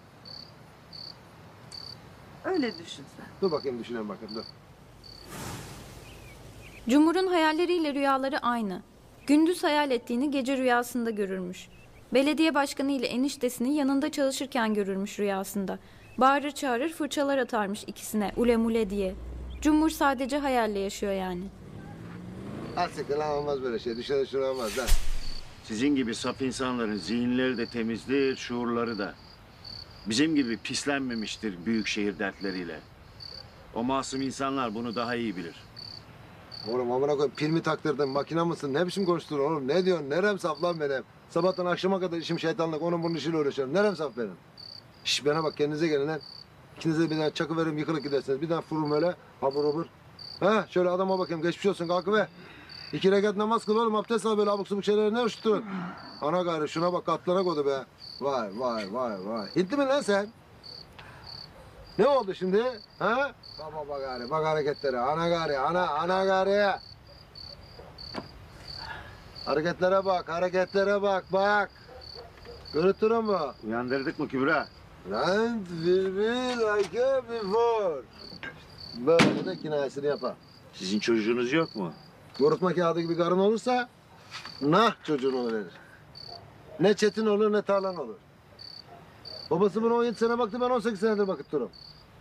Öyle düşün sen. Dur bakayım düşünelim bakayım dur. Cumhur'un hayalleriyle rüyaları aynı. Gündüz hayal ettiğini gece rüyasında görürmüş. Belediye başkanı ile eniştesini yanında çalışırken görürmüş rüyasında. Bağırır çağırır fırçalar atarmış ikisine ule mule diye. Cumhur sadece hayalle yaşıyor yani. Asiktir lan olmaz böyle şey. Düşüne olmaz lan. Sizin gibi saf insanların zihinleri de temizdir, şuurları da. Bizim gibi pislenmemiştir büyük şehir dertleriyle. O masum insanlar bunu daha iyi bilir. Oğlum amına koyayım pil mi taktırdın, makine mısın? Ne biçim konuştun oğlum? Ne diyorsun? Nerem saf lan benim? Sabahtan akşama kadar işim şeytanlık, onun bunun işiyle uğraşıyorum. Nerem saf benim? Şş bana bak kendinize gelin lan. İkinize bir tane çakı veririm yıkılıp gidersiniz. Bir tane furum öyle habur hubur. Ha şöyle adama bakayım geçmiş olsun kalkıver. 2 rekat namaz kıl oğlum abdest al böyle abuk subuk şeyleri ne uçtun? Ana gayrı şuna bak katlarına koydu be. Vay vay vay vay. Hintli mi lan sen? Ne oldu şimdi? Ha? Baba gari bak hareketlere. Ana gari ana gari. Hareketlere bak. Görüntürüm mü? Uyandırdık mı Kübra? Land will be like a before. Böyle de kinayesini yapar. Sizin çocuğunuz yok mu? Kurutma kağıdı gibi karın olursa nah çocuğunu verir. Ne çetin olur ne tarlan olur. Babası buna 17 sene baktı ben 18 senedir bakıp durum.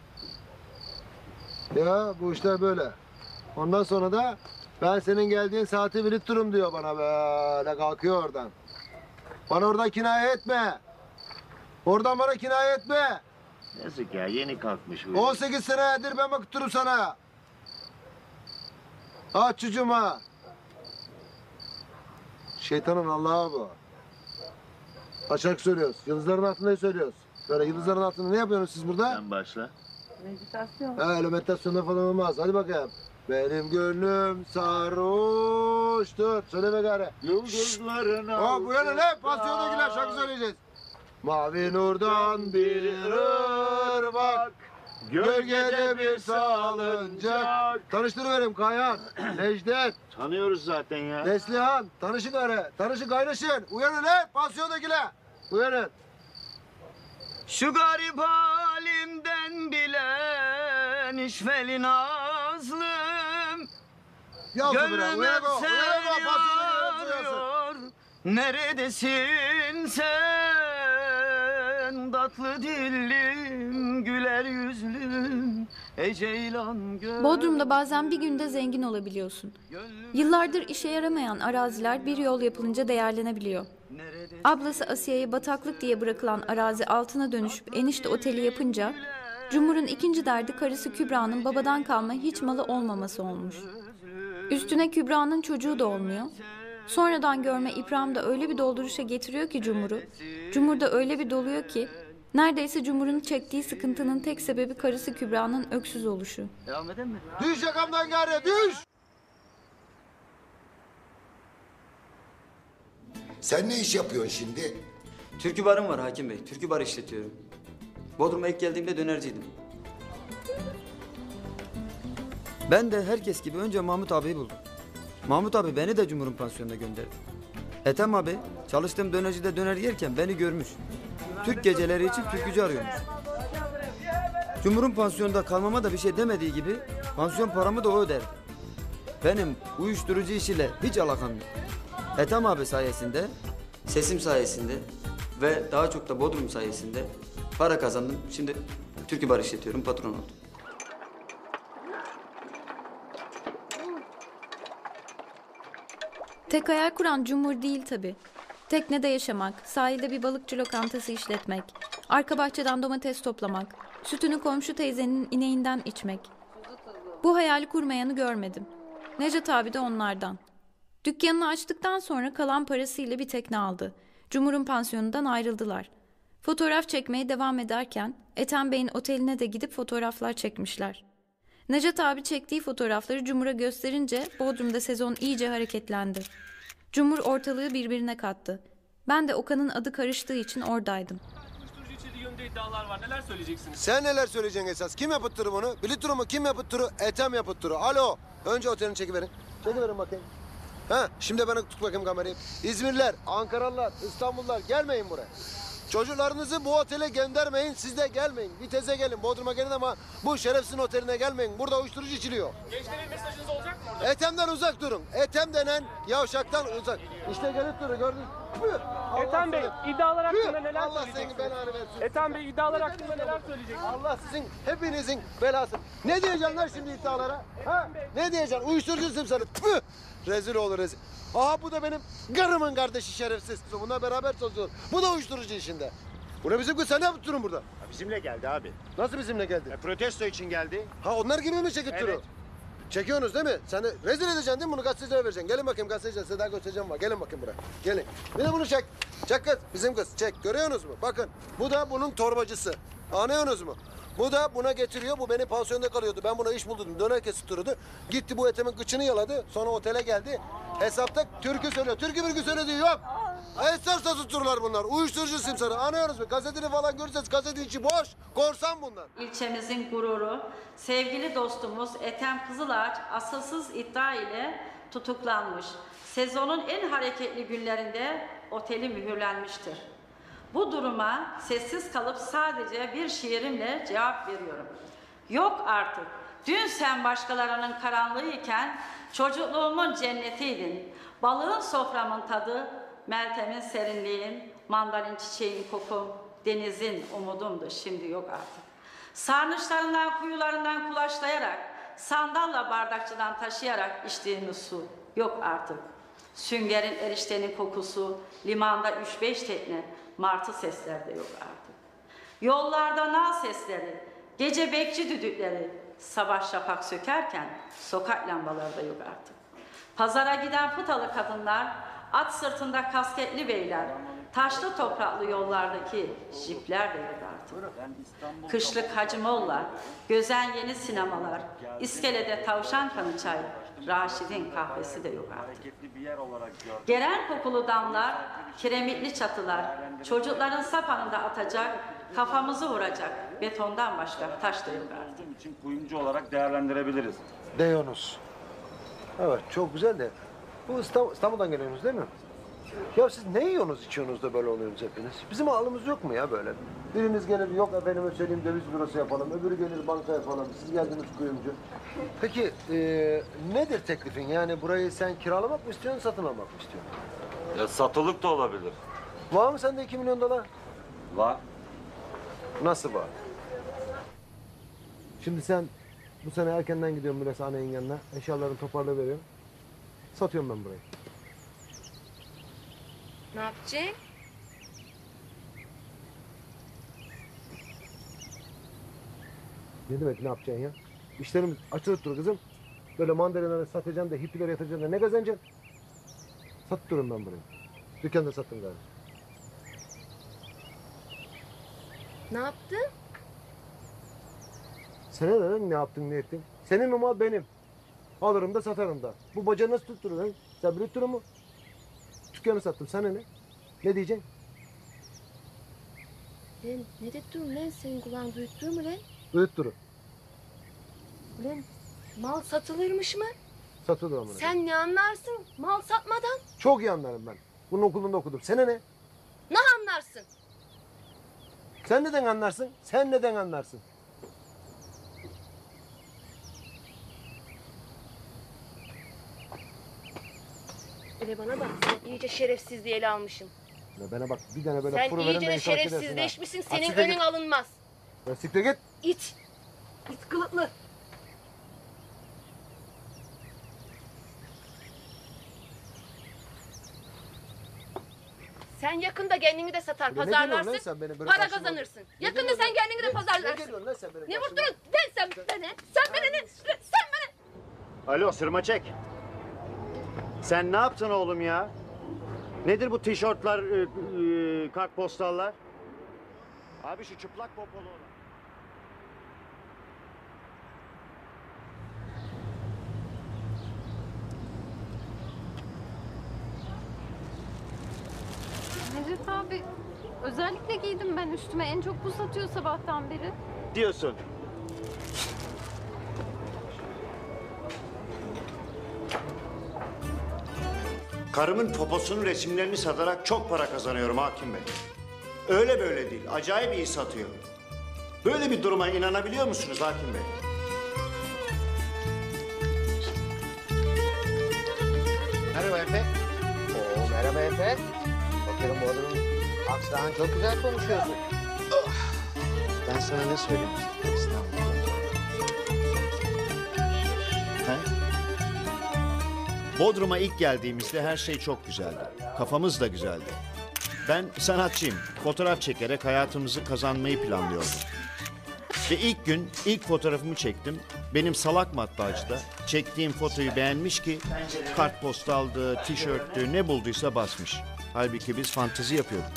Ya bu işler böyle. Ondan sonra da ben senin geldiğin saati bilip durum diyor bana böyle kalkıyor oradan. Bana oradan kinaye etme. Oradan bana kinaye etme. Yazık ya yeni kalkmış. 18 senedir ben bakıp durum sana. Aç çocuğuma. Şeytanın Allah'ı bu. Açarak söylüyoruz. Yıldızların altında söylüyoruz. Böyle yıldızların altında ne yapıyorsunuz siz burada? Sen başla. Meditasyon. Öyle meditasyonda falan olmaz. Hadi bakayım. Benim gönlüm sarhoştur. Söyle be gari. Yıldızların altında. Bu yana ne? Pasyondakiler şarkı söyleyeceğiz. Mavi nurdan bir ırmak. Gölgede bir salıncak. Tanıştırıverim Kayhan, Necdet. Tanıyoruz zaten ya. Neslihan, tanışın gari. Tanışın kaynaşın. Uyanın lan pansiyondakiler. Uyanın. Şu garip halimden bilen işveli nazlım. Gönlüme sarıyor. Neredesin sen tatlı dillim güler yüzlüm ey ceylan gör. Bodrum'da bazen bir günde zengin olabiliyorsun. Yıllardır işe yaramayan araziler bir yol yapılınca değerlenebiliyor. Ablası Asiye'ye bataklık diye bırakılan arazi altına dönüşüp enişte oteli yapınca Cumhur'un ikinci derdi karısı Kübra'nın babadan kalma hiç malı olmaması olmuş. Üstüne Kübra'nın çocuğu da olmuyor. Sonradan görme İbrahim de öyle bir dolduruşa getiriyor ki Cumhur'u. Cumhur da öyle bir doluyor ki neredeyse Cumhur'un çektiği sıkıntının tek sebebi karısı Kübra'nın öksüz oluşu. Devam edeyim mi? Düş yakamdan gari düş. Sen ne iş yapıyorsun şimdi? Türkü barım var Hakim Bey. Türkü bar işletiyorum. Bodrum'a ilk geldiğimde dönerciydim. Ben de herkes gibi önce Mahmut abiyi buldum. Mahmut abi beni de Cumhur'un pansiyonuna gönderdi. Ethem abi çalıştığım dönercide döner yerken beni görmüş. Türk geceleri için türkücü arıyormuş. Cumhur'un pansiyonda kalmama da bir şey demediği gibi pansiyon paramı da o öderdi. Benim uyuşturucu işiyle hiç alakam yok. Ethem abi sayesinde, sesim sayesinde ve daha çok da Bodrum sayesinde para kazandım. Şimdi Türkü Bar işletiyorum, patron oldum. Tek hayal kuran Cumhur değil tabii. Teknede yaşamak, sahilde bir balıkçı lokantası işletmek, arka bahçeden domates toplamak, sütünü komşu teyzenin ineğinden içmek. Bu hayali kurmayanı görmedim. Necat abi de onlardan. Dükkanını açtıktan sonra kalan parasıyla bir tekne aldı. Cumhur'un pansiyonundan ayrıldılar. Fotoğraf çekmeye devam ederken Ethem Bey'in oteline de gidip fotoğraflar çekmişler. Necat abi çektiği fotoğrafları Cumhur'a gösterince Bodrum'da sezon iyice hareketlendi. Cumhur ortalığı birbirine kattı. Ben de Okan'ın adı karıştığı için oradaydım. Uyuşturucu içeriği yönünde iddialar var. Neler söyleyeceksiniz? Sen neler söyleyeceksin esas? Kim yapıttırı bunu? Bilitturu mu? Kim yapıttırı? Ethem yapıttırı. Alo. Önce otelini çekiverin. Çekiverin bakayım. Ha, şimdi bana tut bakayım kamerayı. İzmirliler, Ankaralılar, İstanbullular gelmeyin buraya. Çocuklarınızı bu otele göndermeyin, siz de gelmeyin. Viteze gelin, Bodrum'a gelin ama bu şerefsizin oteline gelmeyin. Burada uyuşturucu içiliyor. Gençlere mesajınız olacak mı orada? Ethem'den uzak durun. Ethem denen yavşaktan uzak. İşte gelip durun, gördün. Ethem Bey, iddialar hakkında neler Allah söyleyeceksiniz? senin belanı versin. Ethem Bey, iddialar hakkında neler söyleyeceksiniz? Allah sizin hepinizin belası. Ne diyeceksin lan şimdi iddialara? Ha? Ne diyeceksin? Uyuşturucusun sen. Püh! Rezil olur rezil. Aha bu da benim karımın kardeşi şerefsiz. Bunlar beraber çalışıyor. Bu da uyuşturucu işinde. Bu ne bizim kız? Sen ne yapıp durun burada? Bizimle geldi abi. Nasıl bizimle geldi? Protesto için geldi. Ha onlar gibi mi çekip Evet. duruyor? Çekiyorsunuz değil mi? Sen de rezil edeceksin değil mi? Bunu gazetecilere vereceksin. Gelin bakayım gazeteciler. Size daha göstereceğim var. Gelin bakayım buraya. Gelin. Bir de bunu çek. Çek kız. Bizim kız. Çek. Görüyorsunuz mu? Bakın. Bu da bunun torbacısı. Anlıyorsunuz mu? Bu da buna getiriyor. Bu benim pansiyonda kalıyordu. Ben buna iş buldum. Döner kesittirdi. Gitti bu Ethem'in kıçını yaladı. Sonra otele geldi. Hesapta türkü söylüyor. Türkü mürkü söylediği yok. Esasla tuttururlar bunlar. Uyuşturucu simsarı. Anlıyorsunuz mu? Gazetini falan görürseniz gazete içi boş. Korsan bunlar. İlçemizin gururu, sevgili dostumuz Ethem Kızılağaç asılsız iddia ile tutuklanmış. Sezonun en hareketli günlerinde oteli mühürlenmiştir. Bu duruma sessiz kalıp sadece bir şiirimle cevap veriyorum. Yok artık. Dün sen başkalarının karanlığıyken çocukluğumun cennetiydin. Balığın soframın tadı, Meltem'in serinliğin, mandalin çiçeğin kokum, denizin umudumdu. Şimdi yok artık. Sarnıçlarından, kuyularından kulaçlayarak, sandalla bardakçıdan taşıyarak içtiğimiz su yok artık. Süngerin eriştenin kokusu, limanda 3-5 tekne, martı sesler de yok artık. Yollarda nal sesleri, gece bekçi düdükleri, sabah şafak sökerken sokak lambaları da yok artık. Pazara giden fıtalı kadınlar, at sırtında kasketli beyler, taşlı topraklı yollardaki jipler de yok artık. Kışlık Hacı Molla, Gözen yeni sinemalar, İskele'de tavşan kanı çay, Raşid'in kahvesi de yok artık. Gelen kokulu damlar, kiremitli çatılar, çocukların sapanında atacak, kafamızı vuracak, betondan başka taş da yok artık. için kuyumcu olarak değerlendirebiliriz. Deyonos. Evet çok güzel de. Bu İstanbul'dan geliyorsunuz değil mi? Ya siz ne yiyorsunuz içiyorsunuz da böyle oluyorsunuz hepiniz? Bizim halimiz yok mu ya böyle? Biriniz gelir yok efendime söyleyeyim döviz bürosu yapalım. Öbürü gelir banka yapalım. Siz geldiniz kuyumcu. Peki nedir teklifin? Yani burayı sen kiralamak mı istiyorsun satın almak mı istiyorsun? Ya satılık da olabilir. Var mı sende 2 milyon dolar? Var. Nasıl var? Şimdi sen bu sene erkenden gidiyorsun böyle sahnenin yanına. Eşyalarını toparlayıveriyorsun. Satıyorum ben burayı. Ne yapacaksın? Ne demek ne yapacaksın ya? İşlerimiz açılıp dur kızım. Böyle mandalinaları satacaksın da hippileri yatıracaksın da ne kazanacaksın? Sattırıyorum ben burayı. Dükkanda sattım galiba. Ne yaptın? Sana ne lan ne yaptın ne ettin? Senin o mal benim. Alırım da satarım da. Bu bacağı nasıl tutturur lan? Sen bir tutturur mu? Dükkanı sattım sana ne? Ne diyeceksin? Lan ne de dur lan senin kulağın duyuttur mu lan? Duyutturur. Lan mal satılırmış mı? Satılır ama. Sen ne anlarsın mal satmadan? Çok iyi anlarım ben. Bunun okulunda okudum. Sana ne? Ne anlarsın? Sen neden anlarsın? Sen neden anlarsın? Hele bana bak, sen iyice şerefsizliği ele almışsın. Ya bana bak bir tane böyle Sen fırıverinde iyice de insan edersin ha. şerefsizleşmişsin, Hadi senin siktir önün git. alınmaz. Ya siktir git. İt. İt kılıklı. Sen yakında kendini de satar, Ne geliyorsun lan pazarlarsın, sen benim böyle para karşıma? kazanırsın. Ne Yakında geliyorsun sen lan? kendini de Ne pazarlarsın. geliyorsun lan sen benim Ne karşıma? vurdun? Sen beni. Sen beni ne? Sen beni. Alo Sırmaçek. Sen ne yaptın oğlum ya? Nedir bu tişörtler, kartpostallar? Abi şu çıplak popolu olan. Necdet abi özellikle giydim ben üstüme. En çok bu satıyor sabahtan beri. Diyorsun. Karımın poposunun resimlerini satarak çok para kazanıyorum hakim bey. Öyle böyle değil, acayip iyi satıyor. Böyle bir duruma inanabiliyor musunuz hakim bey? Merhaba Efe. Oo, merhaba Efe. Bakıyorum bu adamın aksanı çok güzel konuşuyorsun. Ben sana ne söylemiştim İstanbul'da? Bodrum'a ilk geldiğimizde her şey çok güzeldi. Kafamız da güzeldi. Ben sanatçıyım. Fotoğraf çekerek hayatımızı kazanmayı planlıyordum. Ve ilk gün ilk fotoğrafımı çektim. Benim salak matbaacı da çektiğim fotoyu beğenmiş ki kartpostaldı, tişörttü ne bulduysa basmış. Halbuki biz fantezi yapıyorduk.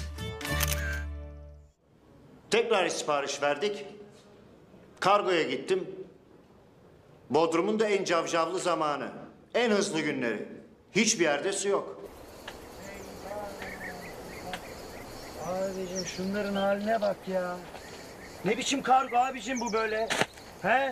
Tekrar sipariş verdik. Kargoya gittim. Bodrum'un da en cavcavlı zamanı. En hızlı günleri. Hiçbir yerde su yok. Abicim şunların haline bak ya. Ne biçim kargo abicim bu böyle? He?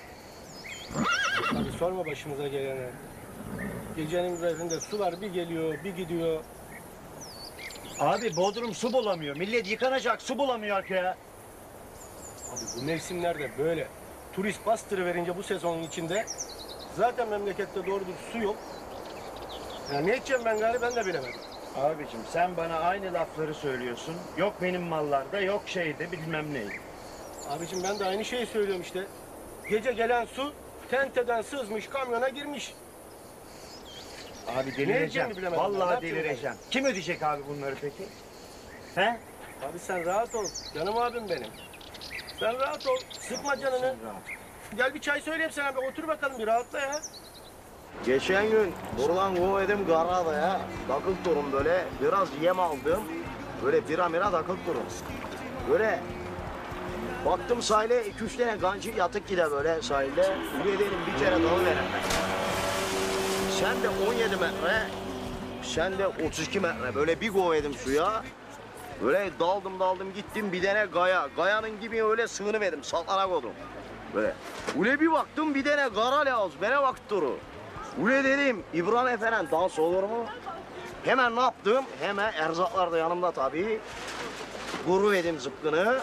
Abi sorma başımıza geleni. Gecenin üzerinde sular bir geliyor, bir gidiyor. Abi Bodrum su bulamıyor. Millet yıkanacak su bulamıyor ya. Abi bu mevsimlerde böyle turist bastırıverince bu sezonun içinde zaten memlekette doğru düz su yok. Ya ne edeceğim ben gari ben de bilemedim. Abicim sen bana aynı lafları söylüyorsun. Yok benim mallarda, yok şeyde bilmem neydi. Abicim ben de aynı şeyi söylüyorum işte. Gece gelen su tenteden sızmış kamyona girmiş. Abi Ne delireceğim. edeceğimi bilemedim ben, ne Vallahi yapayım delireceğim. Kim ödeyecek abi bunları peki? He? Abi sen rahat ol. Canım abim benim. Sen rahat ol. Sıkma canını. Gel bir çay söyleyeyim sana. Bir otur bakalım bir rahatla ya. Geçen gün buradan kovadım Garada'ya. Takılt durum böyle. Biraz yem aldım. Böyle bira mira takılt durum. Böyle baktım sahile 2-3 tane gancı yatık gide böyle sahilde. Üye dedim bir kere dalıveren ben. Sen de 17 metre, sen de 32 metre. Böyle bir kovadım suya. Böyle daldım gittim bir tane gaya. Gayanın gibi öyle sığınıverdim, salana koydum. Böyle. Ule bir baktım bir tane kara lağız, bana baktı duru. Ule dedim, İbrahim Efendi dans olur mu? Hemen ne yaptım? Hemen erzaklar da yanımda tabii. Kuruverdim zıpkını.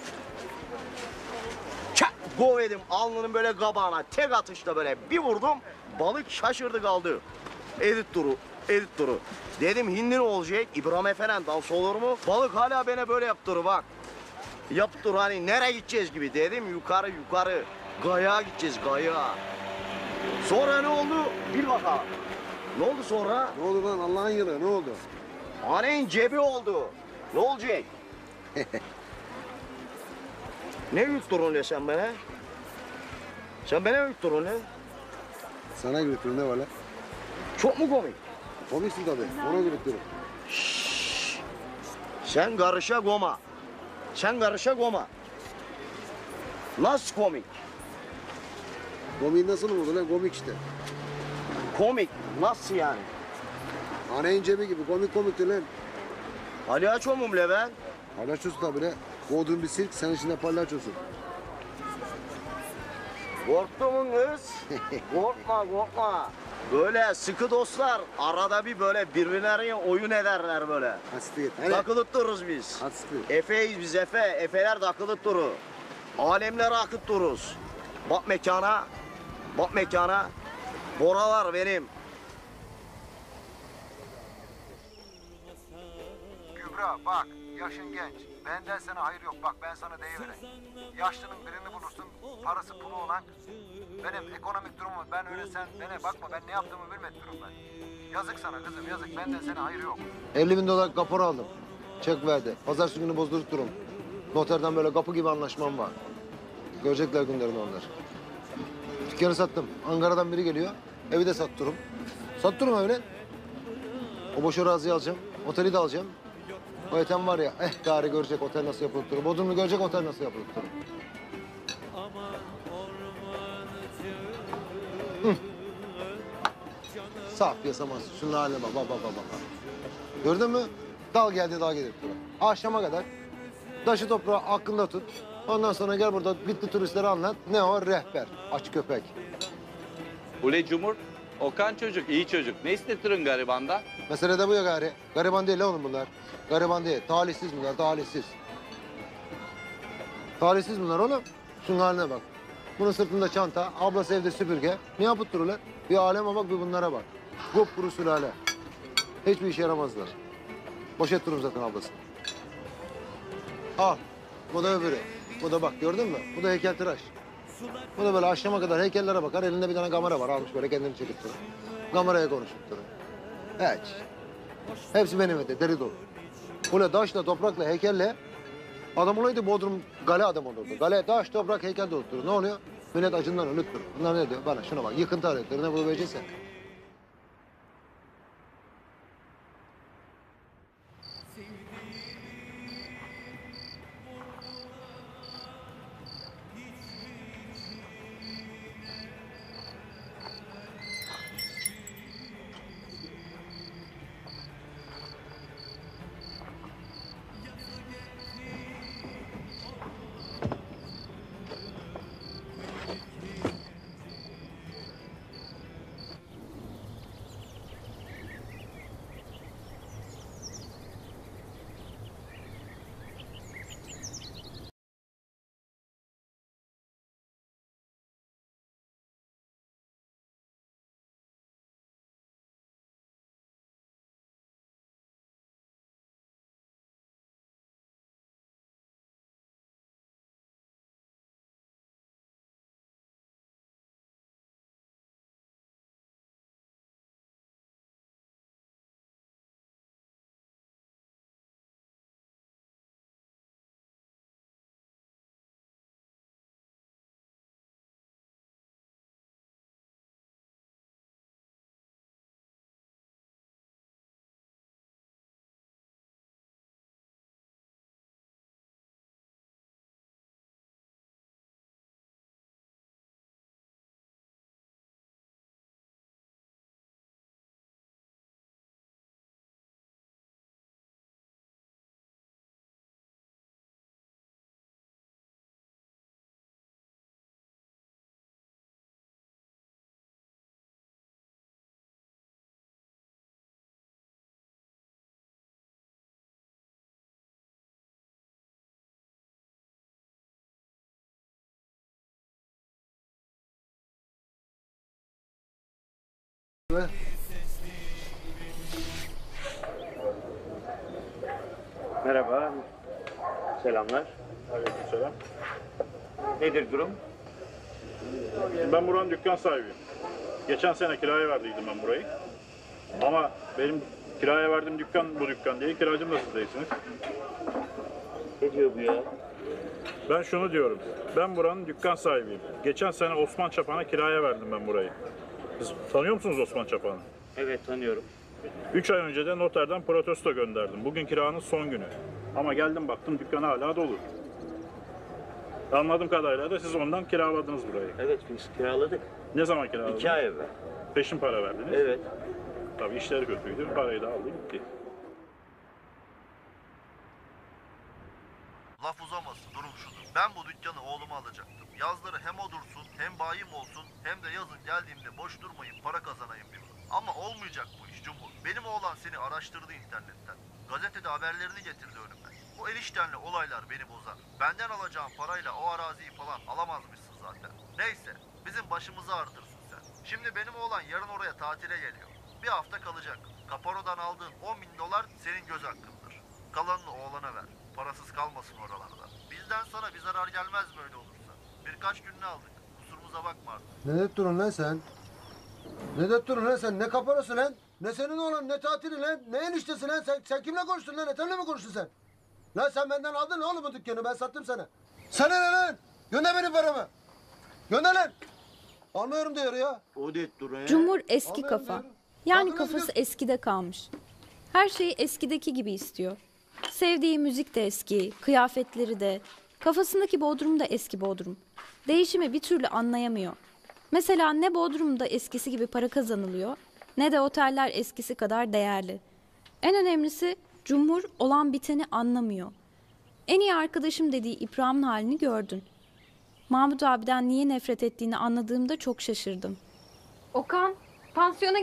Çak! Kovedim alnının böyle kabağına tek atışta böyle bir vurdum. Balık şaşırdı kaldı. Edit duru. Dedim hindi ne olacak? İbrahim Efendi dans olur mu? Balık hala bana böyle yaptırı bak. Yaptır hani nereye gideceğiz gibi dedim yukarı. Gaya gideceğiz gaya. Sonra ne oldu? Bil bakalım. Ne oldu sonra? Ne oldu lan Allah'ın yılı ne oldu? Annen cebi oldu. Ne olacak? Ne yutturun le sen bana? Sen bana yutturun le? Sana gülüktürüm ne var lan? Çok mu komik? Komiksin tabii ona gülüktürüm. Sen karışa goma. Nasıl komik? Komik nasıl oldu lan komik işte. Komik nasıl yani? Aneyin cebi gibi komiktir lan. Palyaço muyum le ben? Palyaçosun tabii lan. Bodrum bir sirk sen içinde palyaçosun. Korktun mu kız? Korkma. Böyle sıkı dostlar arada bir böyle birbirlerine oyun ederler böyle. Takılıp dururuz biz. Efe'yiz biz Efe. Efeler takılıp durur. Alemlere akıp dururuz. Bak mekana. Bak mekana. Boralar benim. Kübra bak yaşın genç. Benden sana hayır yok. Bak ben sana deyivereyim. Yaşlının birini bulursun. Parası pulu olan. Benim ekonomik durumum. Ben öyle sen bana bakma. Ben ne yaptığımı bilmediyorum ben. Yazık sana kızım yazık. Benden sana hayır yok. 50.000 dolar kapora aldım. Çek verdi. Pazartesi günü bozdurduk durum. Noterden böyle kapı gibi anlaşmam var. Görecekler günlerini onlar. Dükkanı sattım. Ankara'dan biri geliyor. Evi de sattırım. Sattırım öyle. O boş araziyi alacağım. Oteli de alacağım. O Ethem var ya, gari görecek otel nasıl yapılıp durur. Bodrum'u görecek otel nasıl yapılıp durur. Saf yasamaz. Şunun haline bak, bak. Gördün mü? Dal geldi, dal gelip durur. Akşama kadar taşı toprağı aklında tut. Ondan sonra gel burada bitti turistlere anlat. Ne o? Rehber. Aç köpek. Ule Cumhur, Okan çocuk, iyi çocuk. Ne istetirin garibandan? Mesele de bu ya gari. Gariban değil oğlum bunlar. Gariban değil. Talihsiz bunlar, talihsiz. Talihsiz bunlar oğlum. Şunun haline bak. Bunun sırtında çanta, ablası evde süpürge. Ne yapıp dururlar? Bir aleme bak, bir bunlara bak. Kupkuru sülale. Hiçbir işe yaramazlar. Boş ettirim zaten ablasını. Al. Bu da öbürü. Bu da bak gördün mü? Bu da heykeltıraş. Bu da böyle akşama kadar heykellere bakar. Elinde bir tane kamera var. Almış böyle kendini çekip durur. Kameraya konuşup durur. Hiç. Hepsi benim evde. Deri dolu. Böyle taşla, toprakla, heykelle adam olaydı Bodrum gale adam olurdu. Gale, taş, toprak, heykel dolup durur. Ne oluyor? Millet acından ölüp durur. Bunlar ne diyor? Bana şuna bak. Yıkıntı aletleri ne bulabileceksen. Merhaba. Selamlar. Aleykümselam. Nedir durum? Ben buranın dükkan sahibiyim. Geçen sene kiraya verdiydim ben burayı. Ama benim kiraya verdiğim dükkan bu dükkan değil, kiracım da siz değilsiniz. Ne diyor bu ya? Ben şunu diyorum, ben buranın dükkan sahibiyim. Geçen sene Osman Çapan'a kiraya verdim ben burayı. Siz tanıyor musunuz Osman Çapan'ı? Evet, tanıyorum. 3 ay önce de noterden protesto gönderdim. Bugün kiranın son günü. Ama geldim baktım dükkan hala dolu. Anladığım kadarıyla da siz ondan kiraladınız burayı. Evet, biz kiraladık. Ne zaman kiraladınız? 2 ay evvel. Peşin para verdiniz. Evet. Tabii işleri kötüydü. Parayı da aldı gitti. Laf uzamasın, durum şudur. Ben bu dükkanı oğluma alacaktım. Yazları hem o dursun, hem bayim olsun, hem de yazın geldiğimde boş durmayayım, para kazanayım diyorum. Ama olmayacak bu iş Cumhur. Benim oğlan seni araştırdı internetten. Gazetede haberlerini getirdi önüme. Bu eniştenle olaylar beni bozar. Benden alacağım parayla o araziyi falan alamazmışsın zaten. Neyse, bizim başımızı ağrıtırsın sen. Şimdi benim oğlan yarın oraya tatile geliyor. Bir hafta kalacak. Kaparo'dan aldığın 10.000 dolar senin göz hakkındır. Kalanını oğlana ver. Parasız kalmasın oralarda. Bizden sana bir zarar gelmez böyle olursa. Birkaç gününü aldık. Kusurumuza bakma artık. Ne de durun lan sen? Ne de durun lan sen? Ne kaparası lan? Ne senin oğlan, ne tatili lan? Ne eniştesi lan? Sen kimle konuştun lan? Etemle mi konuştun sen? Lan sen benden aldın oğlum bu dükkanı, ben sattım sana. Sana ne lan? Gönder benim paramı. Gönder lan. Anlıyorum diyor ya. O det dur. Cumhur eski kafa. Yani kafası eskide kalmış. Her şeyi eskideki gibi istiyor. Sevdiği müzik de eski, kıyafetleri de, kafasındaki Bodrum da eski Bodrum. Değişimi bir türlü anlayamıyor. Mesela ne Bodrum'da eskisi gibi para kazanılıyor, ne de oteller eskisi kadar değerli. En önemlisi Cumhur olan biteni anlamıyor. En iyi arkadaşım dediği İbrahim'in halini gördün. Mahmut abiden niye nefret ettiğini anladığımda çok şaşırdım. Okan, pansiyona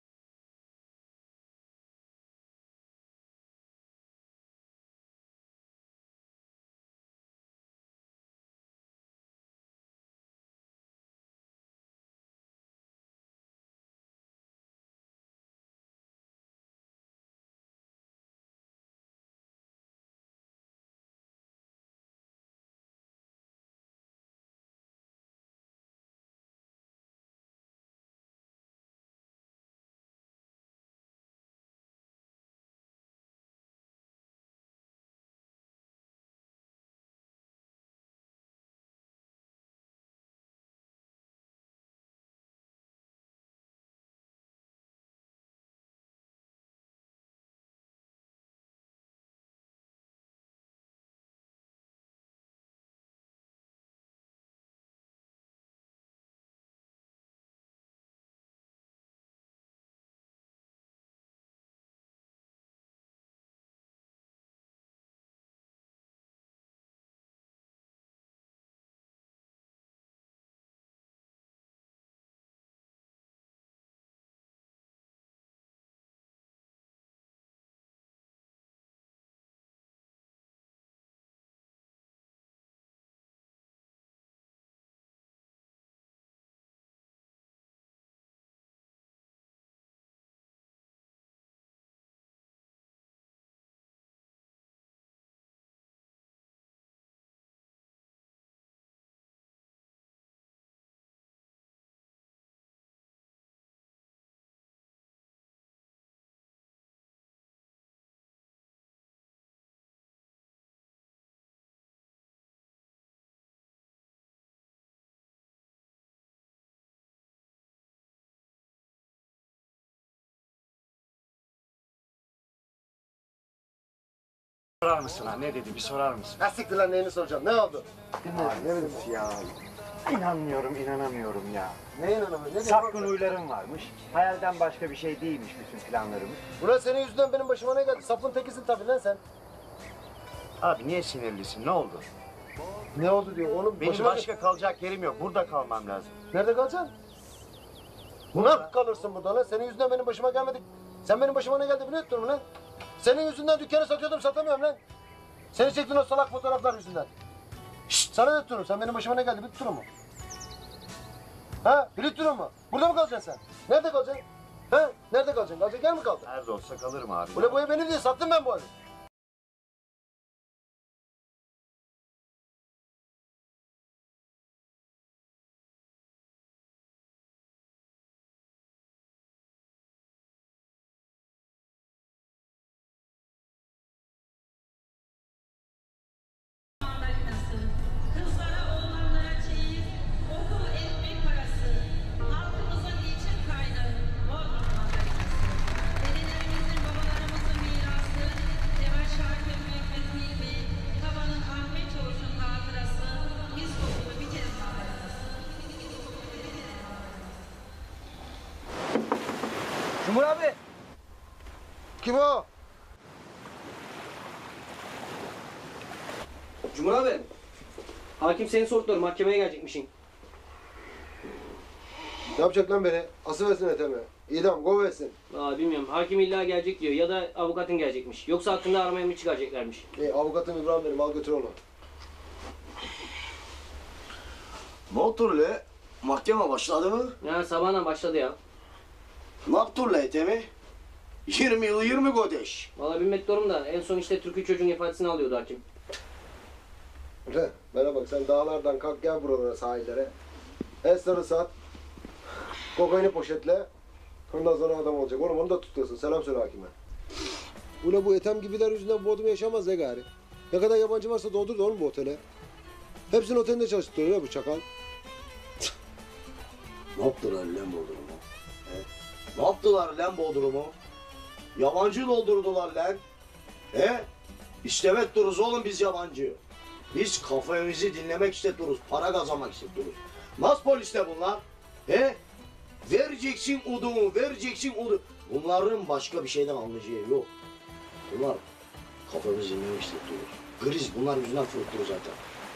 Sorar mısın ha? Ne dedi? Bir sorar mısın? Ha siktir lan, neyini soracağım? Ne oldu? Ne bileyim ya. İnanmıyorum, inanamıyorum ya. Ne inanamıyorum? Ne Sapkın huylarım varmış. Hayalden başka bir şey değilmiş bütün planlarımız. Ulan senin yüzünden benim başıma ne geldi? Sapın tekisin tabii lan sen. Abi niye sinirlisin? Ne oldu? Ne oldu diyor oğlum? Benim başka kalacak yerim yok. Burada kalmam lazım. Nerede kalacaksın? Buna kalırsın burada lan. Senin yüzünden benim başıma gelmedik. Sen benim başıma ne geldi biliyor musun lan? Senin yüzünden dükkanı satıyordum, satamıyorum lan. Seni çektiğin o salak fotoğraflar yüzünden. Şşt, sana ne tuturum? Sen benim başıma ne geldi? Bir tuturum mu? Ha? Bir tuturum mu? Burada mı kalacaksın sen? Nerede kalacaksın? Ha? Nerede kalacaksın? Kalacak yer mi kaldı? Nerede olsa kalırım abi. Ulan bu ev benim diye sattım ben bu evi. Cumhur abi. Hakim seni sordular. Mahkemeye gelecekmişsin. Ne yapacak lan beni? Asıversin Ethem'e. İdam, kovuversin. Bilmiyorum. Hakim illa gelecek diyor. Ya da avukatın gelecekmiş. Yoksa hakkında arama emri çıkaracaklarmış. Avukatım İbrahim benim. Al götür onu. Ne oldu le? Mahkeme başladı mı? Ya sabahına başladı ya. Ne yaptın le Ethem'i? 20 yıl 20 kodeş. Vallahi bilmek doğrum da en son işte Türk'ü çocuğun ifadesini alıyordu hakim. Bana bak sen dağlardan kalk gel buralara sahillere. Esrarı sat. Kokaini poşetle. Ondan sonra adam olacak. Oğlum onu da tutuyorsun. Selam söyle hakime. Ula bu Ethem gibiler yüzünden bu adam yaşamaz ne gari. Ne kadar yabancı varsa doldurdu oğlum bu otele. Hepsini otelinde çalıştırıyor ya bu çakal. Ne yaptılar lan Bodrum'u? Ne yaptılar lan Bodrum'u? Yabancı doldurdular lan. İstemek duruz oğlum biz yabancı. Biz kafamızı dinlemek istiyoruz, para kazanmak istiyoruz. Nasıl poliste bunlar? Vereceksin odunu, vereceksin odunu. Bunların başka bir şeyden anlayacağı yok. Bunlar kafamızı dinlemek istiyoruz. Kriz bunlar yüzünden fırtıyor zaten.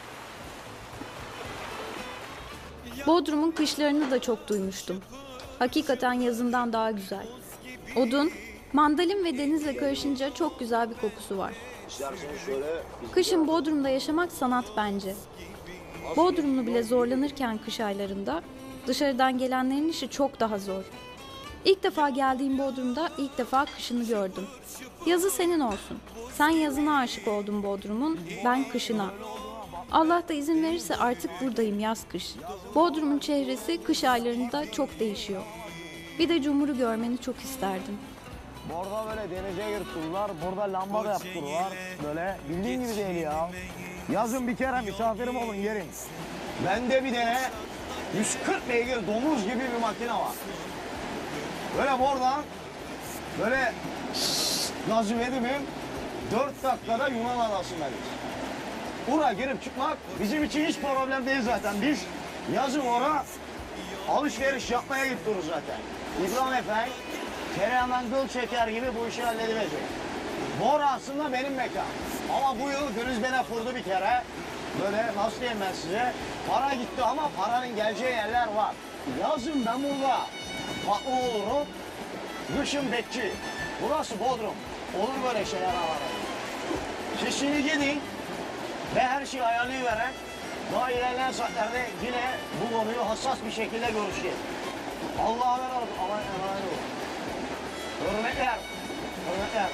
Bodrum'un kışlarını da çok duymuştum. Hakikaten yazından daha güzel. Odun, mandalin ve denizle karışınca çok güzel bir kokusu var. Kışın Bodrum'da yaşamak sanat bence. Bodrumlu bile zorlanırken kış aylarında dışarıdan gelenlerin işi çok daha zor. İlk defa geldiğim Bodrum'da ilk defa kışını gördüm. Yazı senin olsun. Sen yazına aşık oldun Bodrum'un, ben kışına. Allah da izin verirse artık buradayım yaz kış. Bodrum'un çehresi kış aylarında çok değişiyor. Bir de Cumhur'u görmeni çok isterdim. Burada böyle denize yırttılar, burada lamba da yaptırırlar. Böyle bildiğin gibi değil ya. Yazın bir kere misafirim olun yerim. Bende bir tane 140 beygir domuz gibi bir makine var. Böyle buradan böyle gazı verdim 4 dakikada Yunan adasındayız. Buraya girip çıkmak bizim için hiç problem değil zaten. Biz yazın oraya alışveriş yapmaya gidiyoruz zaten. İbrahim Efendi tereyağından kıl çeker gibi bu işi halledemeyecek. Bora aslında benim mekan. Ama bu yıl Gönüz bana fırdı bir kere. Böyle nasıl diyeyim ben size? Para gitti ama paranın geleceği yerler var. Yazın ben burada patron olurum. Kışın bekçi. Burası Bodrum. Olur böyle şeyler arabayı. Siz şimdi gidin ve her şeyi ayarlayıveren daha ilerleyen saatlerde yine bu konuyu hassas bir şekilde görüşeceğiz. Allah'a emanet olun. Allah'a emanet olun. Hürmetler. Hürmetler.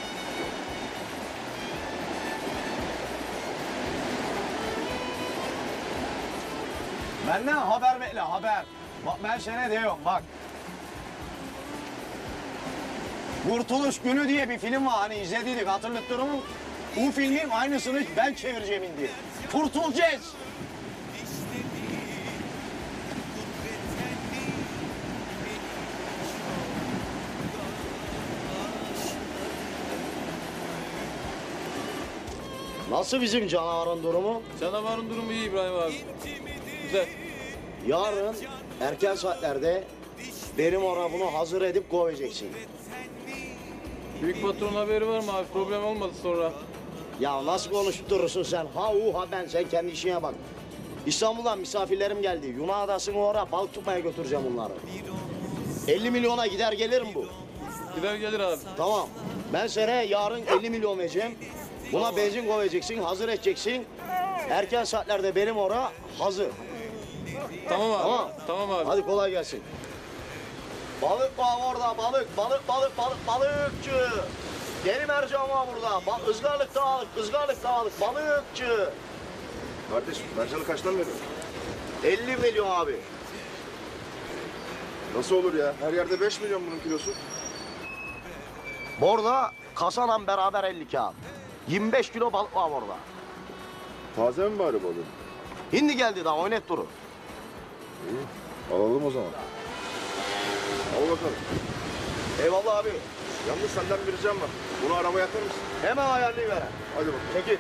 Benden haber bekle, haber. Bak ben sana diyorum, bak. Kurtuluş Günü diye bir film var, hani izlediydik, hatırlattırım. Bu filmin aynısını ben çevireceğim diye. Kurtulacağız. Nasıl bizim canavarın durumu? Canavarın durumu iyi İbrahim abi. Güzel. Yarın erken saatlerde benim oraya bunu hazır edip koyacaksın. Büyük patronun haberi var mı abi? Problem olmadı sonra. Ya nasıl konuşup durursun sen? Ha ben, sen kendi işine bak. İstanbul'dan misafirlerim geldi. Yunan adasını oraya balık tutmaya götüreceğim bunları. 50 milyona gider gelir mi bu? Gider gelir abi. Tamam. Ben sana yarın 50 milyon vereceğim. Buna benzin koyacaksın, hazır edeceksin. Erken saatlerde benim oraya hazır. Tamam abi. Tamam. Tamam abi. Hadi kolay gelsin. Balık var orada, balıkçı. Yeni mercan var burada. Bak ızgarlıkta balık, balıkçı. Kardeşim mercanı kaçtan veriyorsun? 50 milyon abi. Nasıl olur ya? Her yerde 5 milyon bunun kilosu. Burada kasanan beraber 50 kağıt. 25 kilo balık var orada. Taze mi bari balığı? Hindi geldi daha oynet duru. İyi. Alalım o zaman. Al bakalım. Eyvallah abi. Yalnız senden bir ricam var. Bunu arabaya atar mısın? Hemen ayarlayıver. Hadi bakalım. Çekil.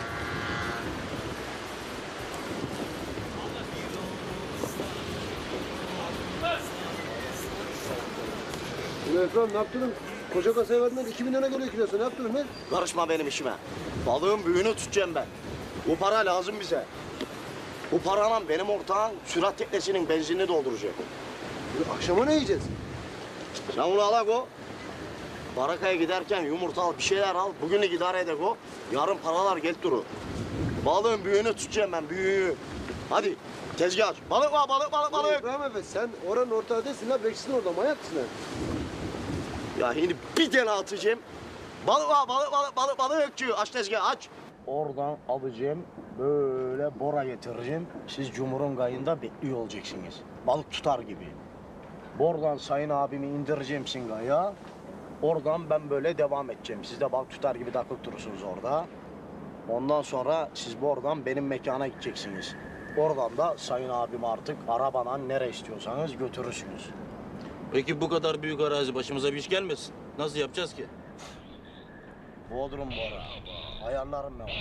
Ulan Efram ne yaptın? Koca kasaya verdiler 2000 lira geliyor kilosu. Ne yaptın lan? Karışma benim işime. Balığın büyüğünü tutacağım ben. Bu para lazım bize. Bu parayla benim ortağım sürat teknesinin benzinini dolduracak. Akşama ne yiyeceğiz? Sen bunu al o. Barakaya giderken yumurta al, bir şeyler al. Bugünlük idare edek o. Yarın paralar gel duru. Balığın büyüğünü tutacağım ben, büyüğü. Hadi tezgah aç. Balık var, balık. İbrahim Efendi sen oranın ortağı değilsin lan. Bekçisin orada, manyak mısın lan? Ya şimdi bir tane atacağım. Balık var, balık ökçüğü. Aç tezgahı, aç. Oradan alacağım, böyle bora getireceğim. Siz Cumhur'un gayında bekliyor olacaksınız. Balık tutar gibi. Oradan sayın abimi indireceğim singaya. Oradan ben böyle devam edeceğim. Siz de balık tutar gibi takılıp durursunuz orada. Ondan sonra siz bu oradan benim mekana gideceksiniz. Oradan da sayın abim artık arabana nereye istiyorsanız götürürsünüz. Peki bu kadar büyük arazi başımıza bir iş gelmesin. Nasıl yapacağız ki? Bodrum Bora. Ayarlarım ben onu.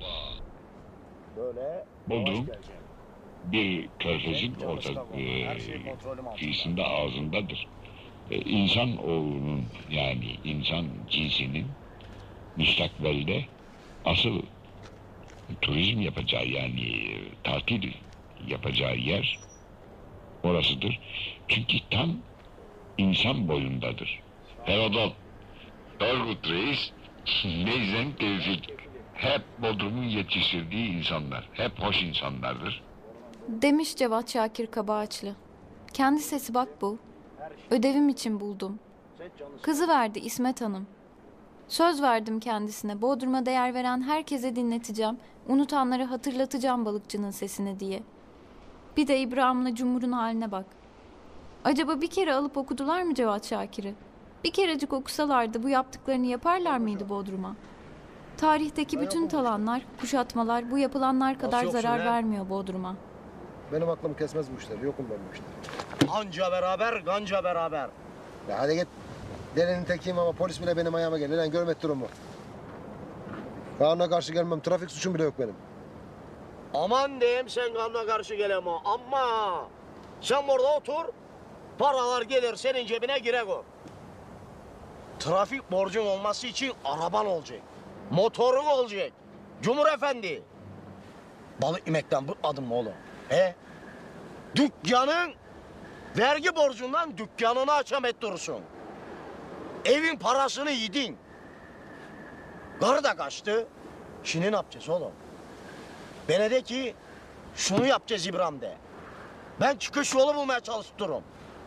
Böyle Bodrum bir körfezin kıyısında ağzındadır. İnsan oğlunun yani insan cinsinin müstakbelde asıl turizm yapacağı yani tatil yapacağı yer orasıdır. Çünkü tam insan boyundadır. Herodot, Turgut Reis, Neyzen Tevfik hep Bodrum'un yetiştirdiği insanlar. Hep hoş insanlardır. Demiş Cevat Şakir Kabaağaçlı. Kendi sesi bak bu. Ödevim için buldum. Kızı verdi İsmet Hanım. Söz verdim kendisine. Bodrum'a değer veren herkese dinleteceğim. Unutanları hatırlatacağım balıkçının sesini diye. Bir de İbrahim'le Cumhur'un haline bak. Acaba bir kere alıp okudular mı Cevat Şakir'i? Bir kerecik okusalardı bu yaptıklarını yaparlar mıydı Bodrum'a? Tarihteki bütün talanlar, kuşatmalar bu yapılanlar kadar zarar vermiyor Bodrum'a. Benim aklım kesmez bu işler. Yokum ben bu işler. Anca beraber, ganca beraber. Ya hadi git. Delinin tekiyim ama polis bile benim ayağıma gelir. Lan görmet durumu. Kanuna karşı gelmem. Trafik suçum bile yok benim. Aman diyeyim sen kanuna karşı geleme. Ama sen burada otur. Paralar gelir senin cebine girek o. Trafik borcun olması için araban olacak. Motorun olacak. Cumhur Efendi. Balık yemekten bıkmadın mı oğlum? He? Dükkanın vergi borcundan dükkanını açamet durursun. Evin parasını yedin. Karı da kaçtı. Şimdi ne yapacağız oğlum? Bana de ki şunu yapacağız İbrahim de. Ben çıkış yolu bulmaya çalıştırırım.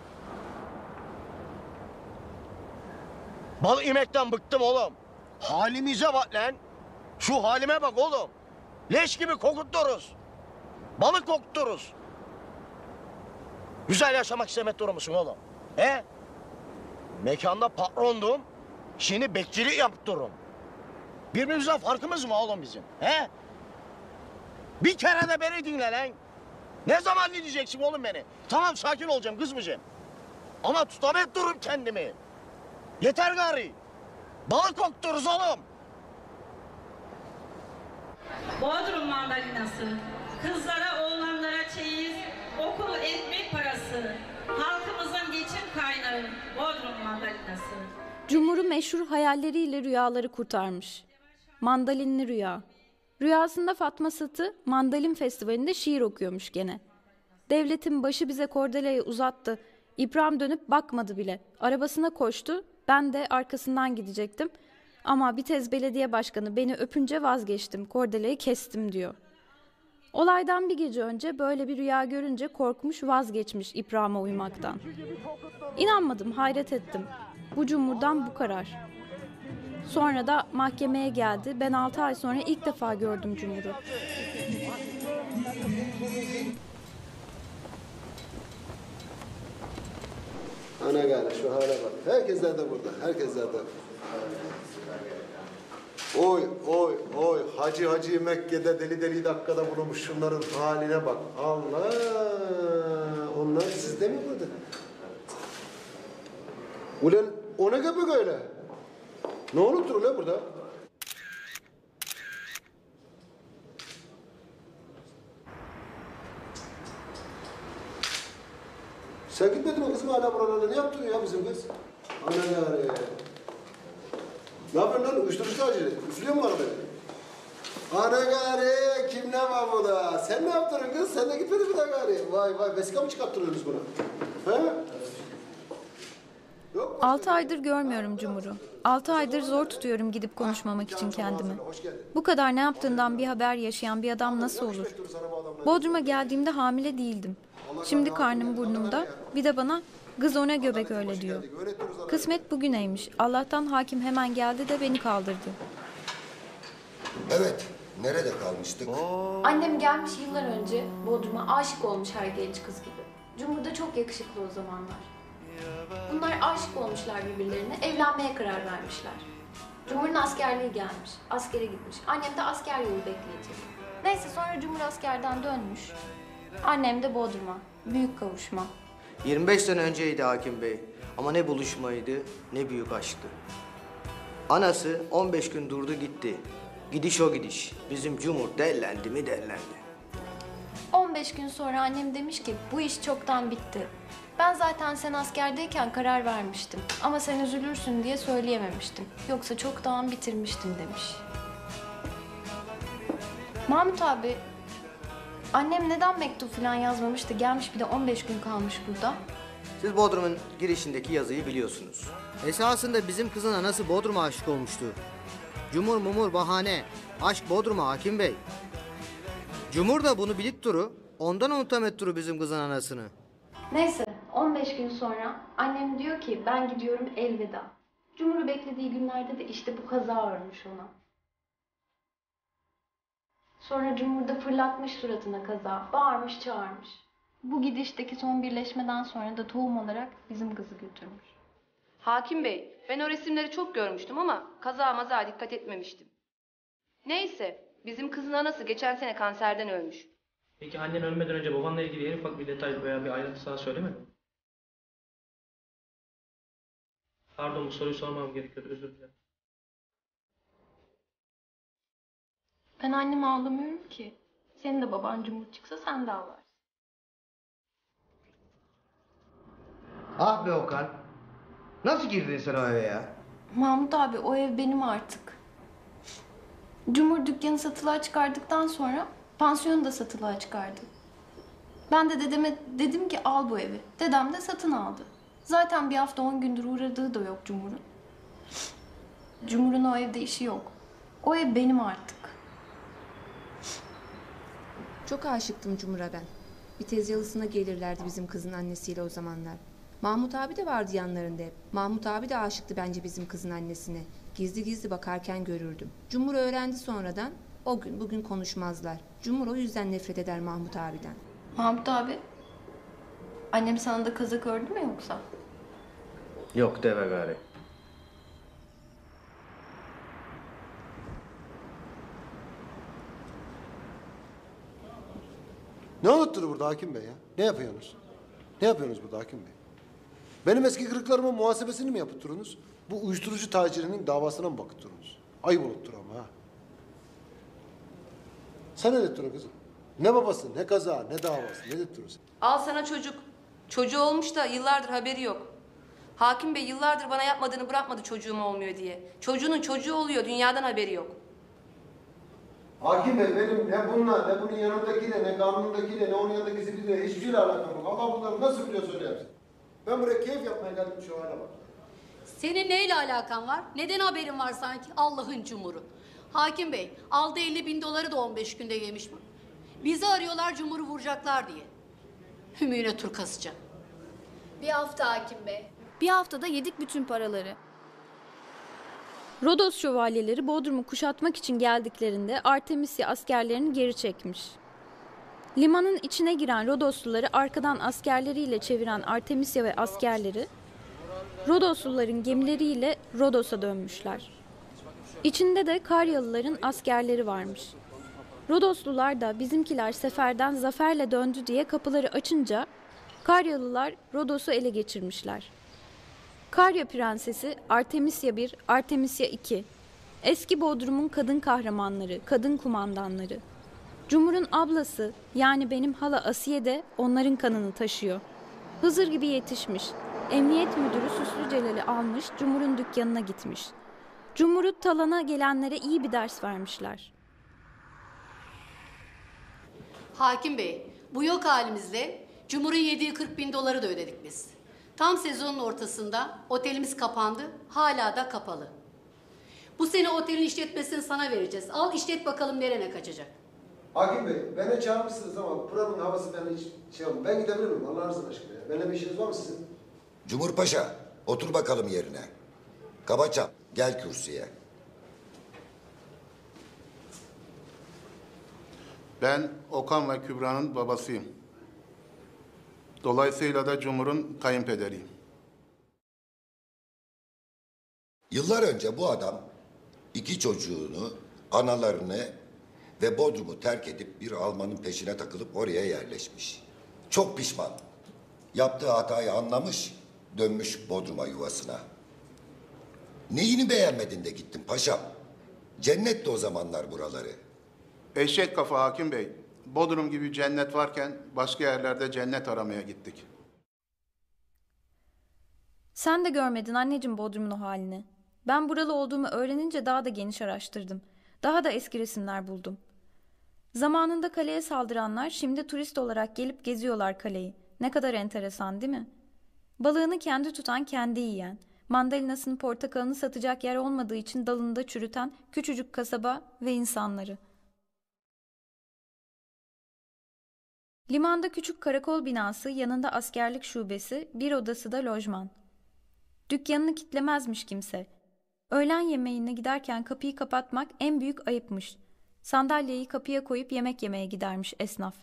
Balık yemekten bıktım oğlum. Halimize bak lan. Şu halime bak oğlum. Leş gibi kokutturuz. Balık kokutturuz. Güzel yaşamak istemek durur musun oğlum? He? Mekanda patrondum. Şimdi bekçilik yaptırırım. Birbirimizden farkımız mı oğlum bizim? He? Bir kere de beni dinle lan. Ne zaman dinleyeceksin oğlum beni? Tamam sakin olacağım, kızmayacağım. Ama tutamet durum kendimi. Yeter gari. Balık kokturuz oğlum. Bodrum mandalinası. Kızlara, oğlanlara çeyiz, okul ekmek parası. Halkımızın geçim kaynağı Bodrum mandalinası. Cumhur'u meşhur hayalleriyle rüyaları kurtarmış. Mandalinli rüya. Rüyasında Fatma Satı Mandalin Festivali'nde şiir okuyormuş gene. Devletin başı bize kordelayı uzattı. İbrahim dönüp bakmadı bile. Arabasına koştu. Ben de arkasından gidecektim. Ama Bitez Belediye Başkanı beni öpünce vazgeçtim. Kordelayı kestim diyor. Olaydan bir gece önce böyle bir rüya görünce korkmuş vazgeçmiş İbrahim'e uymaktan. İnanmadım, hayret ettim. Bu Cumhur'dan bu karar. Sonra da mahkemeye geldi. Ben 6 ay sonra ilk defa gördüm Cumhur'u. Ana gari şu hale bak. Herkesler de burada. Herkesler de. Oy oy oy. Hacı Mekke'de deli dakikada bulunmuş şunların haline bak. Allah. Onlar sizde mi burada? Ulan o ne gibi öyle? Ne olup duruyor burada? Sen gitmedin mi kızım hala buralarda? Ne yaptın ya bizim kız? Ana gari. Ne yapıyorsun lan? Uyuşturucu taciri. Üflüyor mu arabayı? Ana gari kim ne var burada? Sen ne yaptın kız? Sen de gitmedin mi de gari? Vay vay vesika mı çıkarttırıyorsunuz bunu? He? 6 aydır görmüyorum Cumhur'u. 6 aydır zor tutuyorum gidip konuşmamak için kendimi. Bu kadar ne yaptığından bir haber yaşayan bir adam nasıl olur? Bodrum'a geldiğimde hamile değildim. Şimdi karnım burnumda. Bir de bana kız o ne göbek öyle diyor. Kısmet bugüneymiş. Allah'tan hakim hemen geldi de beni kaldırdı. Evet, nerede kalmıştık? Annem gelmiş yıllar önce Bodrum'a, aşık olmuş her genç kız gibi. Cumhur da çok yakışıklı o zamanlar. Bunlar aşık olmuşlar birbirlerine, evlenmeye karar vermişler. Cumhur'un askerliği gelmiş, askere gitmiş. Annem de asker yolu bekleyecek. Neyse sonra Cumhur askerden dönmüş. Annem de Bodrum'a, büyük kavuşma. 25 sene önceydi Hakim Bey. Ama ne buluşmaydı, ne büyük aşktı. Anası 15 gün durdu gitti. Gidiş o gidiş. Bizim Cumhur dellendi mi dellendi. 15 gün sonra annem demiş ki bu iş çoktan bitti. Ben zaten sen askerdeyken karar vermiştim. Ama sen üzülürsün diye söyleyememiştim. Yoksa çoktan bitirmiştim demiş. Mahmut abi, annem neden mektup falan yazmamıştı? Gelmiş bir de 15 gün kalmış burada. Siz Bodrum'un girişindeki yazıyı biliyorsunuz. Esasında bizim kızın anası Bodrum'a aşık olmuştu. Cumhur mumur bahane. Aşk Bodrum'a Hakim Bey. Cumhur da bunu bilip duru. Ondan unutamet duru bizim kızın anasını. Neyse 15 gün sonra annem diyor ki ben gidiyorum elveda. Cumhur'u beklediği günlerde de işte bu kaza örmüş ona. Sonra Cumhur da fırlatmış suratına kaza, bağırmış çağırmış. Bu gidişteki son birleşmeden sonra da tohum olarak bizim kızı götürmüş. Hakim Bey, ben o resimleri çok görmüştüm ama kaza maza dikkat etmemiştim. Neyse, bizim kızın anası geçen sene kanserden ölmüş. Peki annen ölmeden önce babanla ilgili en ufak bir detay veya bir ayrıntı sana söylemedi mi? Pardon, bu soruyu sormam gerekiyordu, özür dilerim. Ben anneme ağlamıyorum ki. Senin de baban Cumhur çıksa sen de ağlarsın. Ah be Okan. Nasıl girdin sen o eve ya? Mahmut abi o ev benim artık. Cumhur dükkanı satılığa çıkardıktan sonra pansiyonu da satılığa çıkardı. Ben de dedeme dedim ki al bu evi. Dedem de satın aldı. Zaten bir hafta 10 gündür uğradığı da yok Cumhur'un. Cumhur'un o evde işi yok. O ev benim artık. Çok aşıktım Cumhur'a ben. Bir tez yalısına gelirlerdi bizim kızın annesiyle o zamanlar. Mahmut abi de vardı yanlarında hep. Mahmut abi de aşıktı bence bizim kızın annesine. Gizli gizli bakarken görürdüm. Cumhur öğrendi sonradan. O gün bugün konuşmazlar. Cumhur o yüzden nefret eder Mahmut abiden. Mahmut abi, annem sana da kazak ördü mü yoksa? Yok deve gari. Ne olup burada Hakim Bey ya? Ne yapıyorsunuz? Ne yapıyorsunuz burada Hakim Bey? Benim eski kırıklarımın muhasebesini mi yapıttırıyorsunuz? Bu uyuşturucu tacirinin davasına mı bakıttırıyorsunuz? Ayıp olup dur ama ha. Sen ne dettir o kızım? Ne babası, ne kaza, ne davası, ne dettirirsin? Al sana çocuk. Çocuğu olmuş da yıllardır haberi yok. Hakim Bey yıllardır bana yapmadığını bırakmadı çocuğum olmuyor diye. Çocuğunun çocuğu oluyor, dünyadan haberi yok. Hakim Bey benim ne bununla, ne bunun yanındakiyle, ne kanundakiyle, ne onun yanındaki zibiyle hiçbir şeyle alakam yok. Allah bunları nasıl biliyor söyleyeyim. Ben buraya keyif yapmaya geldim şu hale bak. Senin neyle alakan var? Neden haberin var sanki? Allah'ın cumhuru. Hakim Bey, aldı 50.000 doları da 15 günde yemiş mi? Bizi arıyorlar cumhuru vuracaklar diye. Hümüne turkasıca. Bir hafta Hakim Bey. Bir haftada yedik bütün paraları. Rodos şövalyeleri Bodrum'u kuşatmak için geldiklerinde Artemisya askerlerini geri çekmiş. Limanın içine giren Rodosluları arkadan askerleriyle çeviren Artemisya ve askerleri, Rodosluların gemileriyle Rodos'a dönmüşler. İçinde de Karyalıların askerleri varmış. Rodoslular da bizimkiler seferden zaferle döndü diye kapıları açınca Karyalılar Rodos'u ele geçirmişler. Karya Prensesi Artemisya I, Artemisya II, eski Bodrum'un kadın kahramanları, kadın kumandanları. Cumhur'un ablası yani benim hala Asiye de onların kanını taşıyor. Hızır gibi yetişmiş. Emniyet müdürü Süslü Celal'i almış, Cumhur'un dükkanına gitmiş. Cumhur'u talana gelenlere iyi bir ders vermişler. Hakim Bey, bu yok halimizle Cumhur'un yediği 40 bin doları da ödedik biz. Tam sezonun ortasında otelimiz kapandı, hala da kapalı. Bu sene otelin işletmesini sana vereceğiz. Al işlet bakalım nerene kaçacak. Hakim Bey, beni çağırmışsınız ama buranın havası beni hiç şey olmuyor. Ben gidebilir miyim Allah razı aşkına ya? Benimle bir işiniz var mı sizin? Cumhurpaşa, otur bakalım yerine. Kabaçam, gel kürsüye. Ben Okan ve Kübra'nın babasıyım. Dolayısıyla da Cumhur'un kayınpederiyim. Yıllar önce bu adam 2 çocuğunu, analarını ve Bodrum'u terk edip bir Almanın peşine takılıp oraya yerleşmiş. Çok pişman. Yaptığı hatayı anlamış, dönmüş Bodrum'a, yuvasına. Neyini beğenmedin de gittin paşam? Cennetti o zamanlar buraları. Eşek kafa Hakim Bey. Bodrum gibi cennet varken başka yerlerde cennet aramaya gittik. Sen de görmedin anneciğim Bodrum'un o halini. Ben buralı olduğumu öğrenince daha da geniş araştırdım. Daha da eski resimler buldum. Zamanında kaleye saldıranlar şimdi turist olarak gelip geziyorlar kaleyi. Ne kadar enteresan değil mi? Balığını kendi tutan kendi yiyen, mandalinasını portakalını satacak yer olmadığı için dalında çürüten küçücük kasaba ve insanları. Limanda küçük karakol binası, yanında askerlik şubesi, bir odası da lojman. Dükkanını kitlemezmiş kimse. Öğlen yemeğine giderken kapıyı kapatmak en büyük ayıpmış. Sandalyeyi kapıya koyup yemek yemeye gidermiş esnaf.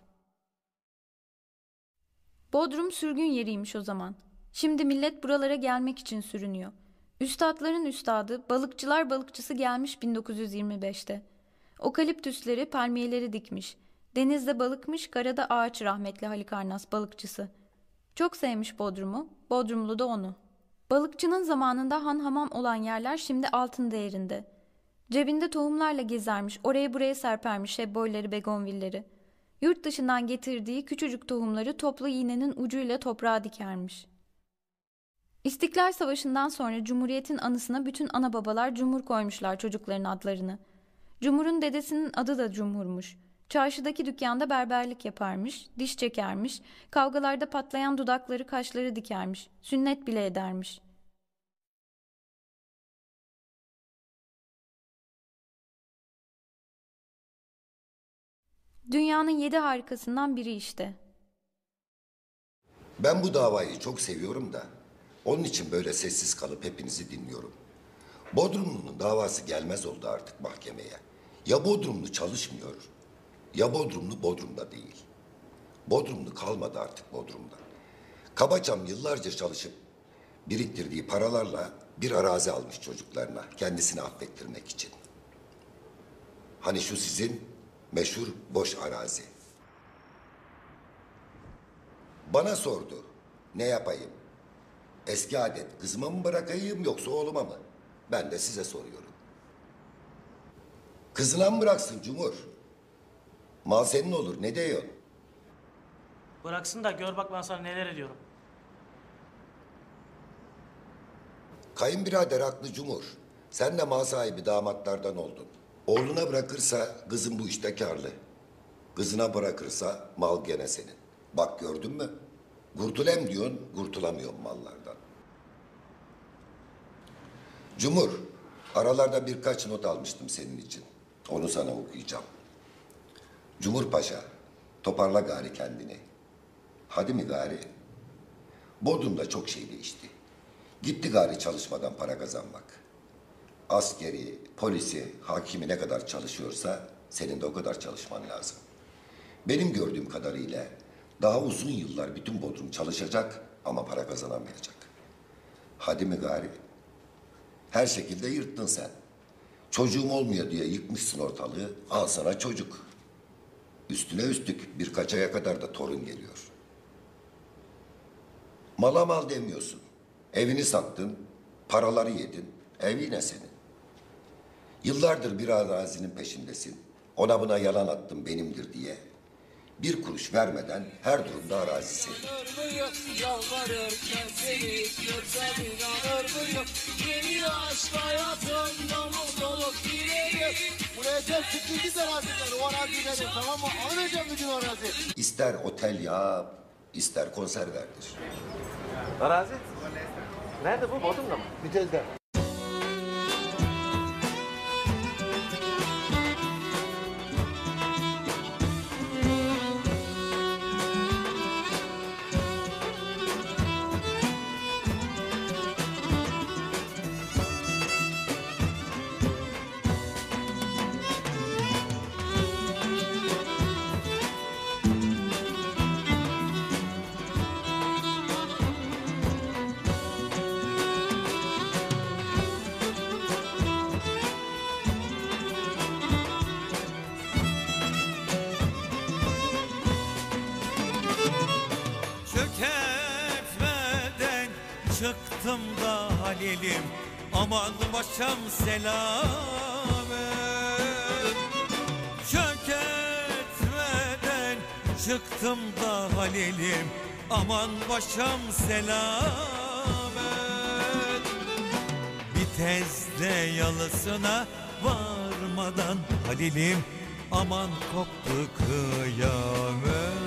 Bodrum sürgün yeriymiş o zaman. Şimdi millet buralara gelmek için sürünüyor. Üstadların üstadı, balıkçılar balıkçısı gelmiş 1925'te. Okaliptüsleri, palmiyeleri dikmiş. Denizde balıkmış, karada ağaç rahmetli Halikarnas balıkçısı. Çok sevmiş Bodrum'u, Bodrumlu da onu. Balıkçının zamanında han hamam olan yerler şimdi altın değerinde. Cebinde tohumlarla gezermiş, oraya buraya serpermiş şebboyları, begonvilleri. Yurt dışından getirdiği küçücük tohumları toplu iğnenin ucuyla toprağa dikermiş. İstiklal Savaşı'ndan sonra Cumhuriyet'in anısına bütün ana babalar Cumhur koymuşlar çocukların adlarını. Cumhur'un dedesinin adı da Cumhur'muş. Çarşıdaki dükkanda berberlik yaparmış, diş çekermiş, kavgalarda patlayan dudakları kaşları dikermiş, sünnet bile edermiş. Dünyanın 7 harikasından biri işte. Ben bu davayı çok seviyorum da onun için böyle sessiz kalıp hepinizi dinliyorum. Bodrumlu'nun davası gelmez oldu artık mahkemeye. Ya Bodrumlu çalışmıyor, ya Bodrumlu Bodrum'da değil. Bodrumlu kalmadı artık Bodrum'da. Kabaçam yıllarca çalışıp biriktirdiği paralarla bir arazi almış çocuklarına, kendisini affettirmek için. Hani şu sizin meşhur boş arazi. Bana sordu, ne yapayım? Eski adet kızıma mı bırakayım yoksa oğluma mı? Ben de size soruyorum. Kızına mı bıraksın Cumhur? Mal senin olur, ne diyorsun? Bıraksın da gör bak ben sana neler ediyorum. Kayınbirader haklı Cumhur. Sen de mal sahibi damatlardan oldun. Oğluna bırakırsa kızın bu işte kârlı. Kızına bırakırsa mal gene senin. Bak gördün mü? Kurtulem diyorsun, kurtulamıyorum mallardan. Cumhur, aralarda birkaç not almıştım senin için. Onu sana okuyacağım. Cumhur Paşa, toparla gari kendini. Hadi mi gari? Bodrum'da çok şey değişti. Gitti gari çalışmadan para kazanmak. Askeri, polisi, hakimi ne kadar çalışıyorsa senin de o kadar çalışman lazım. Benim gördüğüm kadarıyla daha uzun yıllar bütün Bodrum çalışacak ama para kazanamayacak. Hadi mi gari? Her şekilde yırttın sen. Çocuğum olmuyor diye yıkmışsın ortalığı. Al sana çocuk. Üstüne üstlük birkaç aya kadar da torun geliyor. Mala mal demiyorsun. Evini sattın, paraları yedin. Ev yine senin. Yıllardır bir arazinin peşindesin. Ona buna yalan attım benimdir diye. bir kuruş vermeden her durumda arazi senin. Yalvarırken seni görsem inanır mıyım? Yeni aşk hayatımda mutluluk dilerim. Buraya tek sıkıntı da araziler, o arazi benim, tamam mı? Almayacağım bütün arazi. İster otel yap, ister konser verdir. Arazi? Nerede bu? Bodrum'da mı? Bitez'de. Çökertmeden çıktım da Halil'im, aman başım selamet. Çökertmeden çıktım da Halil'im, aman başım selamet. Bir tezde yalısına varmadan Halil'im, aman koptu kıyamet.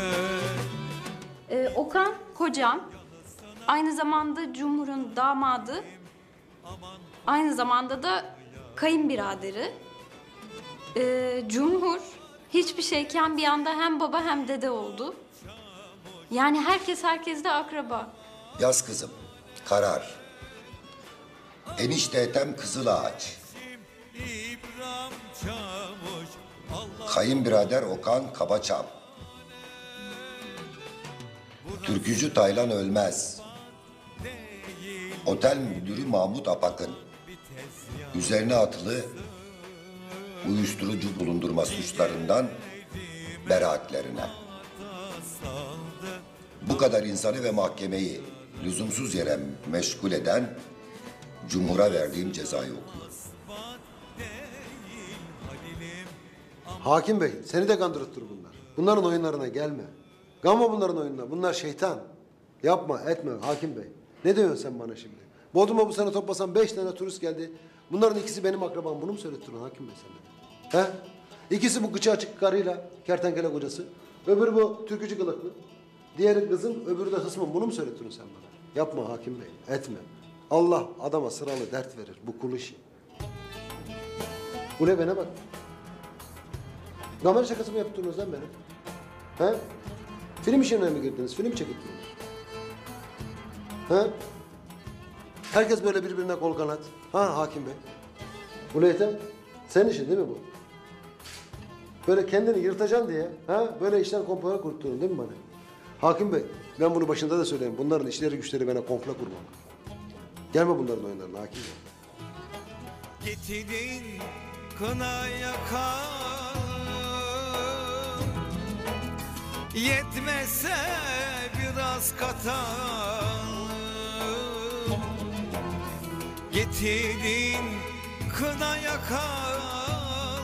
Okan kocam, aynı zamanda Cumhur'un damadı, aynı zamanda da kayınbiraderi. Cumhur hiçbir şeyken bir anda hem baba hem dede oldu. Yani herkes herkesle akraba. Yaz kızım, karar. Enişte Ethem Kızılağaç. Kayınbirader Okan Kabaçam. Türkücü Taylan Ölmez. Otel müdürü Mahmut Apakın. Üzerine atılı uyuşturucu bulundurma suçlarından beraatlerine. Bu kadar insanı ve mahkemeyi lüzumsuz yere meşgul eden Cumhur'a verdiğim cezayı okuyor. Hakim Bey, seni de kandırıttır bunlar. Bunların oyunlarına gelme. Gamma bunların oyununa. Bunlar şeytan. Yapma, etme Hakim Bey. Ne diyorsun sen bana şimdi? Bodrum'a bu sene toplasan 5 tane turist geldi. Bunların ikisi benim akrabam. Bunu mu söylettirin Hakim Bey sana? He? İkisi bu kıçı açık karıyla, kertenkele kocası. Öbürü bu türkücü kılıklı. Diğeri kızım, öbürü de hısmım. Bunu mu söylettirin sen bana? Yapma Hakim Bey, etme. Allah adama sıralı dert verir. Bu kul işi. Bu ne bana bak. Kamera şakası mı yaptınız lan beni? He? Film işine mi girdiniz? Film çekittiniz. He? Herkes böyle birbirine kol kanat. Ha Hakim Bey? Bu ne Ethem? Senin işin değil mi bu? Böyle kendini yırtacaksın diye, ha? Böyle işten komplo kurttun değil mi bana? Hakim Bey, ben bunu başında da söyleyeyim. Bunların işleri güçleri bana komplo kurmak. Gelme bunların oyunlarına Hakim Bey. Getirin kına yakalım, yetmese biraz katalım. Getirin kına yakalım,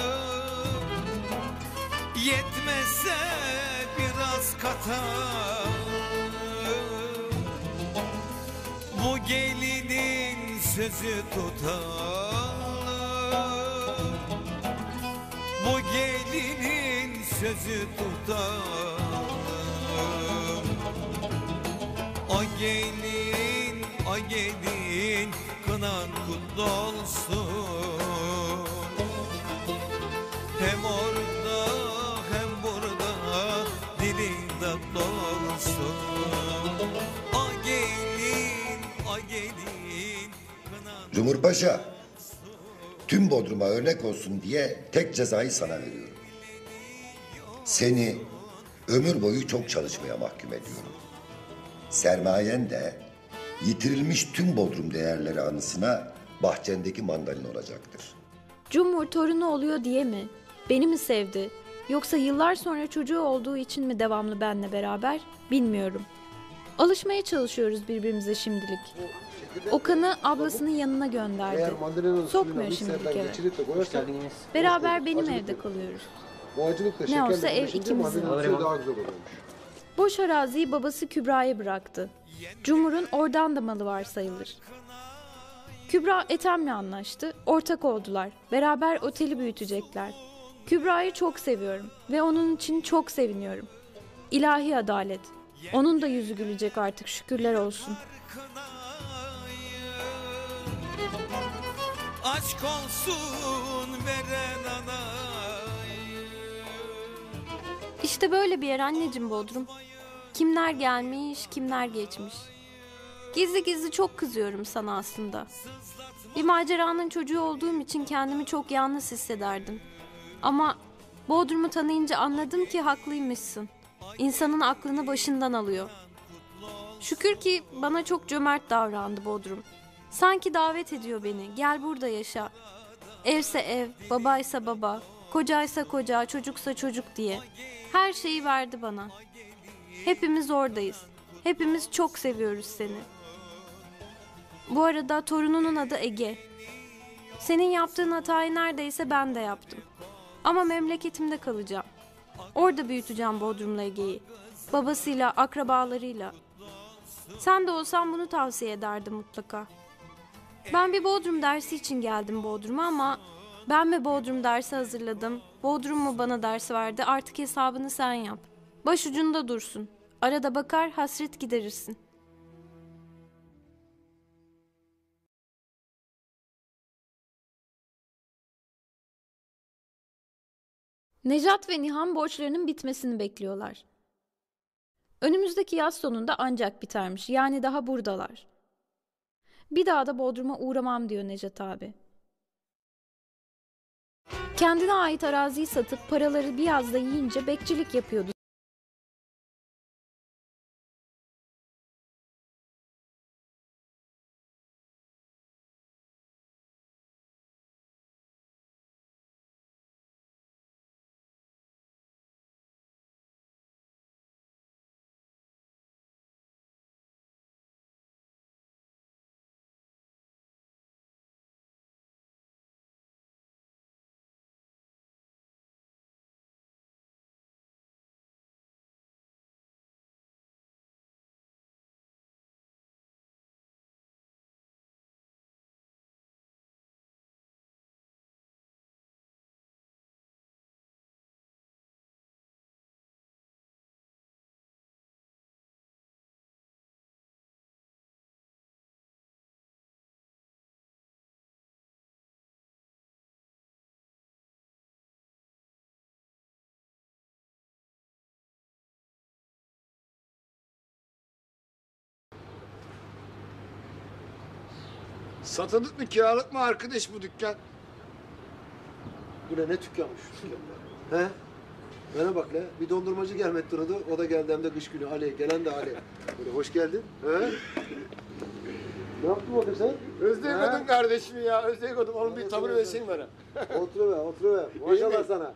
yetmese biraz katalım. Bu gelinin sözü tutalım, bu gelinin sözü tutalım. O gelin, o gelin, kınan kutlu olsun. Hem orada hem burada dilin tatlı olsun. O gelin, o gelin, kınan... Cumhurpaşa, tüm Bodrum'a örnek olsun diye tek cezayı sana veriyorum. Seni ömür boyu çok çalışmaya mahkum ediyorum. Sermayen de yitirilmiş tüm Bodrum değerleri anısına bahçendeki mandalin olacaktır. Cumhur torunu oluyor diye mi? Beni mi sevdi? Yoksa yıllar sonra çocuğu olduğu için mi devamlı benle beraber? Bilmiyorum. Alışmaya çalışıyoruz birbirimize şimdilik. Okan'ı ablasının yanına gönderdi. Sokmuyor şimdilik eve. Beraber benim evde kalıyoruz. Boğacılıkla Ne olsa ev ikimizin. daha güzel oluyormuş. Boş araziyi babası Kübra'ya bıraktı. Cumhur'un oradan da malı var sayılır. Kübra Ethem'le anlaştı, ortak oldular. Beraber oteli büyütecekler. Kübra'yı çok seviyorum ve onun için çok seviniyorum. İlahi adalet. Onun da yüzü gülecek artık, şükürler olsun. Aşk olsun veren anayı. İşte böyle bir yer anneciğim Bodrum. Kimler gelmiş, kimler geçmiş. Gizli gizli çok kızıyorum sana aslında. Bir maceranın çocuğu olduğum için kendimi çok yalnız hissederdim. Ama Bodrum'u tanıyınca anladım ki haklıymışsın. İnsanın aklını başından alıyor. Şükür ki bana çok cömert davrandı Bodrum. Sanki davet ediyor beni. Gel burada yaşa. Evse ev, babaysa baba, kocaysa koca, çocuksa çocuk diye. Her şeyi verdi bana. Hepimiz oradayız. Hepimiz çok seviyoruz seni. Bu arada torununun adı Ege. Senin yaptığın hatayı neredeyse ben de yaptım. Ama memleketimde kalacağım. Orada büyüteceğim Bodrum'la Ege'yi. Babasıyla, akrabalarıyla. Sen de olsan bunu tavsiye ederdim mutlaka. Ben bir Bodrum dersi için geldim Bodrum'a ama ben mi Bodrum dersi hazırladım, Bodrum mu bana ders verdi, artık hesabını sen yap. Başucunda dursun. Arada bakar, hasret giderirsin. Necat ve Nihan borçlarının bitmesini bekliyorlar. Önümüzdeki yaz sonunda ancak bitermiş, yani daha buradalar. Bir daha da Bodrum'a uğramam diyor Necat abi. Kendine ait araziyi satıp paraları bir yazda yiyince bekçilik yapıyordu. Satılık mı kiralık mı arkadaş bu dükkan? Bu ne dükkanmış şu dükkan? He? Bana bak la, bir dondurmacı gelmedi durdu, o da geldi hem de kış günü Ali, gelen de Ali. Böyle hoş geldin. He? Ne yaptın bakayım sen? Özleyemedim kardeşimi ya, özleyemedim. Onun bir tavır versin bana. Oturuver. Maşallah sana.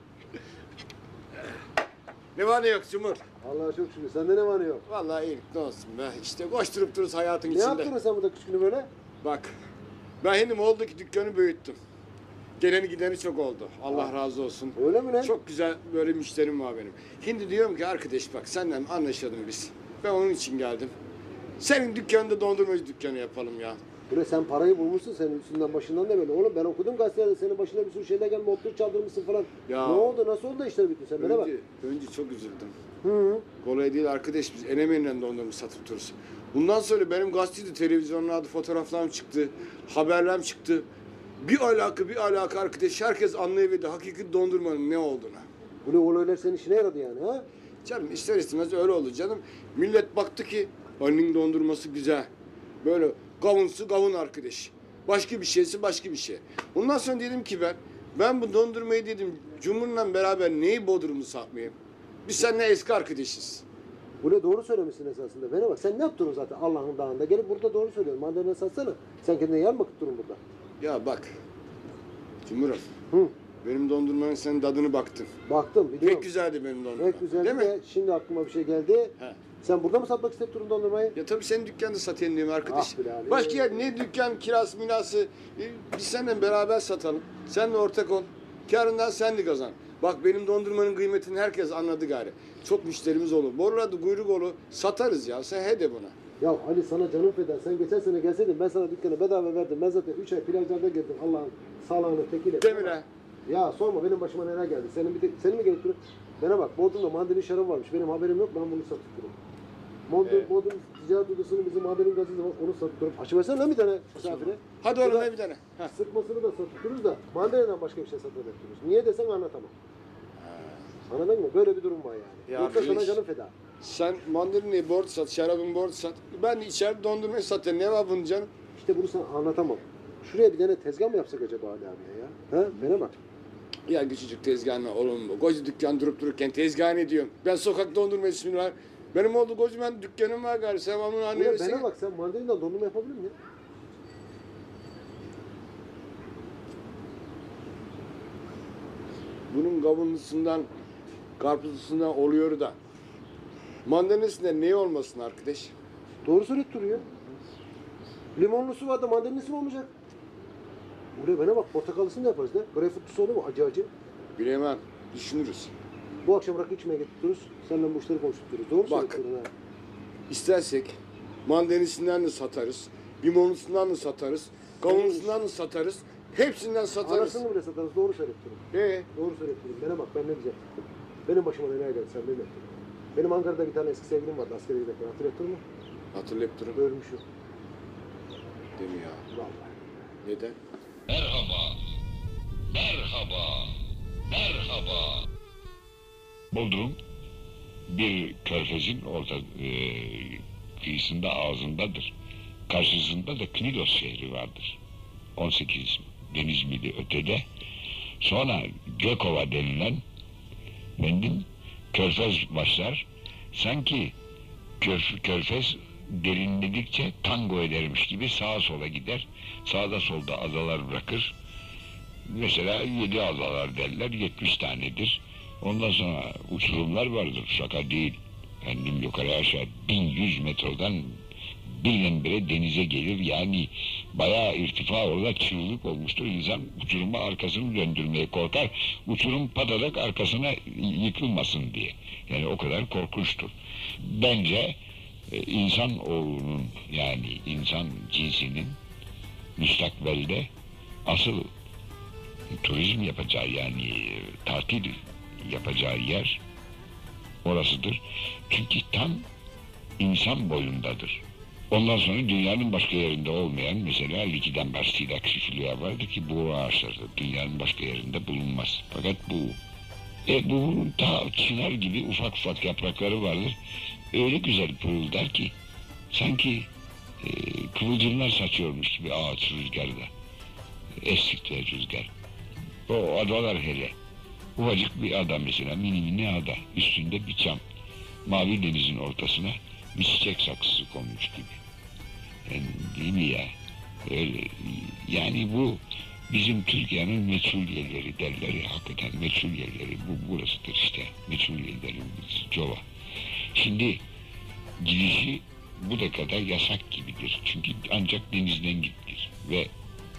Ne var ne yok Cumhur? Allah'a çok şükür. Sende ne var ne yok? Vallahi iyilik ne olsun be. İşte koşturup dururuz hayatın içinde. Ne yaptın sen burada kış günü böyle? Bak, ben hendim oldu ki dükkanı büyüttüm. Geleni gideni çok oldu. Allah razı olsun. Öyle mi lan? Çok güzel böyle müşterim var benim. Şimdi diyorum ki arkadaş bak senden anlaşalım biz. Ben onun için geldim. Senin dükkanında dondurmacı dükkanı yapalım ya. Böyle sen parayı bulmuşsun senin üstünden başından da böyle. Oğlum ben okudum gazetelerde senin başına bir sürü şeyler gelmiş, motor çaldırmışsın falan. Ya. Ne oldu? Nasıl oldu da işler bitti sen? Bana bak. Önce çok üzüldüm. Hı. Kolay değil arkadaş biz enemeyle dondurma satıp dururuz. Bundan sonra benim gazetede, televizyonlarda fotoğraflarım çıktı, haberlerim çıktı. Bir alaka arkadaş herkes anlayıverdi hakiki dondurmanın ne olduğunu. Bu olaylar senin işine yaradı yani ha? Canım ister istemez öyle oldu canım. Millet baktı ki annenin dondurması güzel. Böyle kavunsu kavun arkadaş. Başka bir şeysi başka bir şey. Ondan sonra dedim ki ben bu dondurmayı dedim Cumhur'la beraber neyi Bodrum'u satmayayım? Biz seninle eski arkadaşız. Bunu doğru söylemişsin esasında. Bana bak sen ne yaptın zaten Allah'ın dağında? Gelip burada doğru söylüyorsun. Mandalina satsana. Sen kendine yer mi bakıp durun burada? Ya bak Cumhur'um. Benim dondurmanın senin tadını baktın. Baktım biliyorum. Pek güzeldi benim dondurma. Pek güzeldi değil de mi? şimdi aklıma bir şey geldi. He. Sen burada mı satmak istedin durun dondurmayı? Ya tabii senin dükkanda satayım diyorum arkadaş. Ah be abi. Başka yer ne dükkan kirası minası biz seninle beraber satalım. Sen de ortak ol. Karından sen de kazan. Bak benim dondurmanın kıymetini herkes anladı gari. Çok müşterimiz olur. Borladı kuyruk olur. Satarız ya. Sen he de buna. Ya Ali sana canım feda. Sen geçen sene gelseydin ben sana dükkanı bedava verdim. Ben zaten 3 ay plajlarda gezdim. Allah'ın sağlığını tekiyle. Değil mi lan? Ya sorma benim başıma neler geldi. Senin mi gelip duruyor? Bana bak Bodrum'da mandalin şarabı varmış. Benim haberim yok. Ben bunu satıyorum. Bodrum Ticaret Odası'nın bizim mandalin gazeti var. Onu satıyorum. Açıversene lan bir tane misafire. Hadi oğlum bir tane. Sıkmasını da satıyoruz da mandalinden başka bir şey satıyoruz. Niye desen anlatamam. Anladın mı? Böyle bir durum var yani. Ya Yoksa sana reis, canım feda. Sen mandalini borç sat, şarabın borç sat. Ben de içeride dondurmayı satayım. Ne var bunun canım? İşte bunu sana anlatamam. Şuraya bir tane tezgah mı yapsak acaba Ali abiye ya? Ha? Bana bak. Ya küçücük tezgahına oğlum. Koca dükkan durup dururken tezgah ne diyorum? Ben sokak dondurma ismini var. Benim oldu kocaman dükkanım var gari. Sen onun Ulan annesi. bana bak sen mandalinden dondurma yapabilir misin? Bunun kavunlusundan, karpuzlusundan oluyor da. Mandalinesinden ne olmasın arkadaş? Doğru söyleyip duruyor. Limonlusu var da mandalinesi mi olmayacak? Ulan bana bak portakallısını da yaparız ne? Greyfurtlusu olur mu? Acı acı. Bilemem. Düşünürüz. Bu akşam rakı içmeye getiririz. Seninle bu işleri konuştururuz. Doğru Bak, söylüyorsun ha. İstersek mandalinesinden de satarız. Limonlusundan da satarız. Kavunlusundan da satarız. Hepsinden satarız. Anasını bile satarız. Doğru söyleyip duruyor. Doğru söyleyip duruyor. Bana bak ben ne diyeceğim. Benim başıma neler geldi sen bilmiyorsun. Benim Ankara'da bir tane eski sevgilim vardı askere giderken. Hatırlattın mı? Hatırlayıp Ölmüşüm. Değil mi ya? Vallahi. Neden? Merhaba. Merhaba. Merhaba. Bodrum bir körfezin orta kıyısında ağzındadır. Karşısında da Knidos şehri vardır. 18 deniz mili ötede. Sonra Gökova denilen körfez başlar. Sanki körfez derinledikçe tango edermiş gibi sağa sola gider. Sağda solda adalar bırakır. Mesela 7 adalar derler, 70 tanedir. Ondan sonra uçurumlar vardır, şaka değil. Efendim yukarı aşağı 1100 metreden birdenbire denize gelir. Yani bayağı irtifa orada çığlık olmuştur. İnsan uçuruma arkasını döndürmeye korkar. Uçurum patadak arkasına yıkılmasın diye. Yani o kadar korkunçtur. Bence insan oğlunun yani insan cinsinin müstakbelde asıl turizm yapacağı yani tatil yapacağı yer orasıdır. Çünkü tam insan boyundadır. Ondan sonra dünyanın başka yerinde olmayan mesela Likidambar Siliak vardır ki bu ağaçları dünyanın başka yerinde bulunmaz. Fakat bu ta çınar gibi ufak ufak yaprakları vardır. Öyle güzel pırıldar ki sanki kıvılcımlar saçıyormuş gibi ağaç rüzgarda. Estikçe rüzgar. O adalar hele. Ufacık bir ada mesela, mini ada. Üstünde bir çam. Mavi denizin ortasına bir çiçek saksısı konmuş gibi. Yani, değil mi ya? Öyle, yani bu bizim Türkiye'nin meçhul yerleri derler ya, hakikaten meçhul yerleri. Burasıdır işte. Meçhul yerlerin Cova. Şimdi gidişi bu dakikada yasak gibidir. Çünkü ancak denizden gidilir. Ve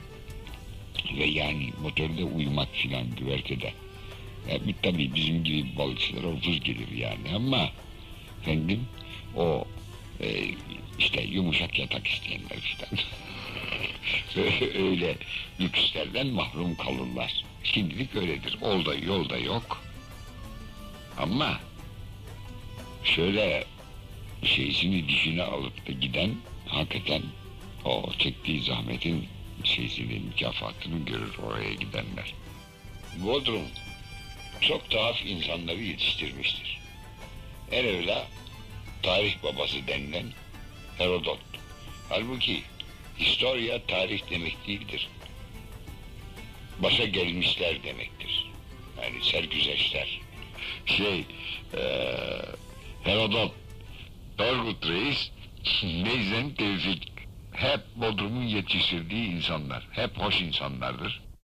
yani motorda uyumak filan güvertede. Tabii bizim gibi balıkçılara ucuz gelir yani ama efendim o işte yumuşak yatak isteyenler filan öyle lükslerden mahrum kalırlar. Şimdilik öyledir. Yolda yok. Ama şöyle şeysini dişine alıp da giden hakikaten o çektiği zahmetin mükafatını görür oraya gidenler. Bodrum çok tuhaf insanları yetiştirmiştir. En evvela tarih babası denilen Herodot. Halbuki historia tarih demek değildir. Başa gelmişler demektir. Yani sergüzeşler. Herodot, Turgut Reis, Neyzen Tevfik hep Bodrum'un yetiştirdiği insanlar. Hep hoş insanlardır.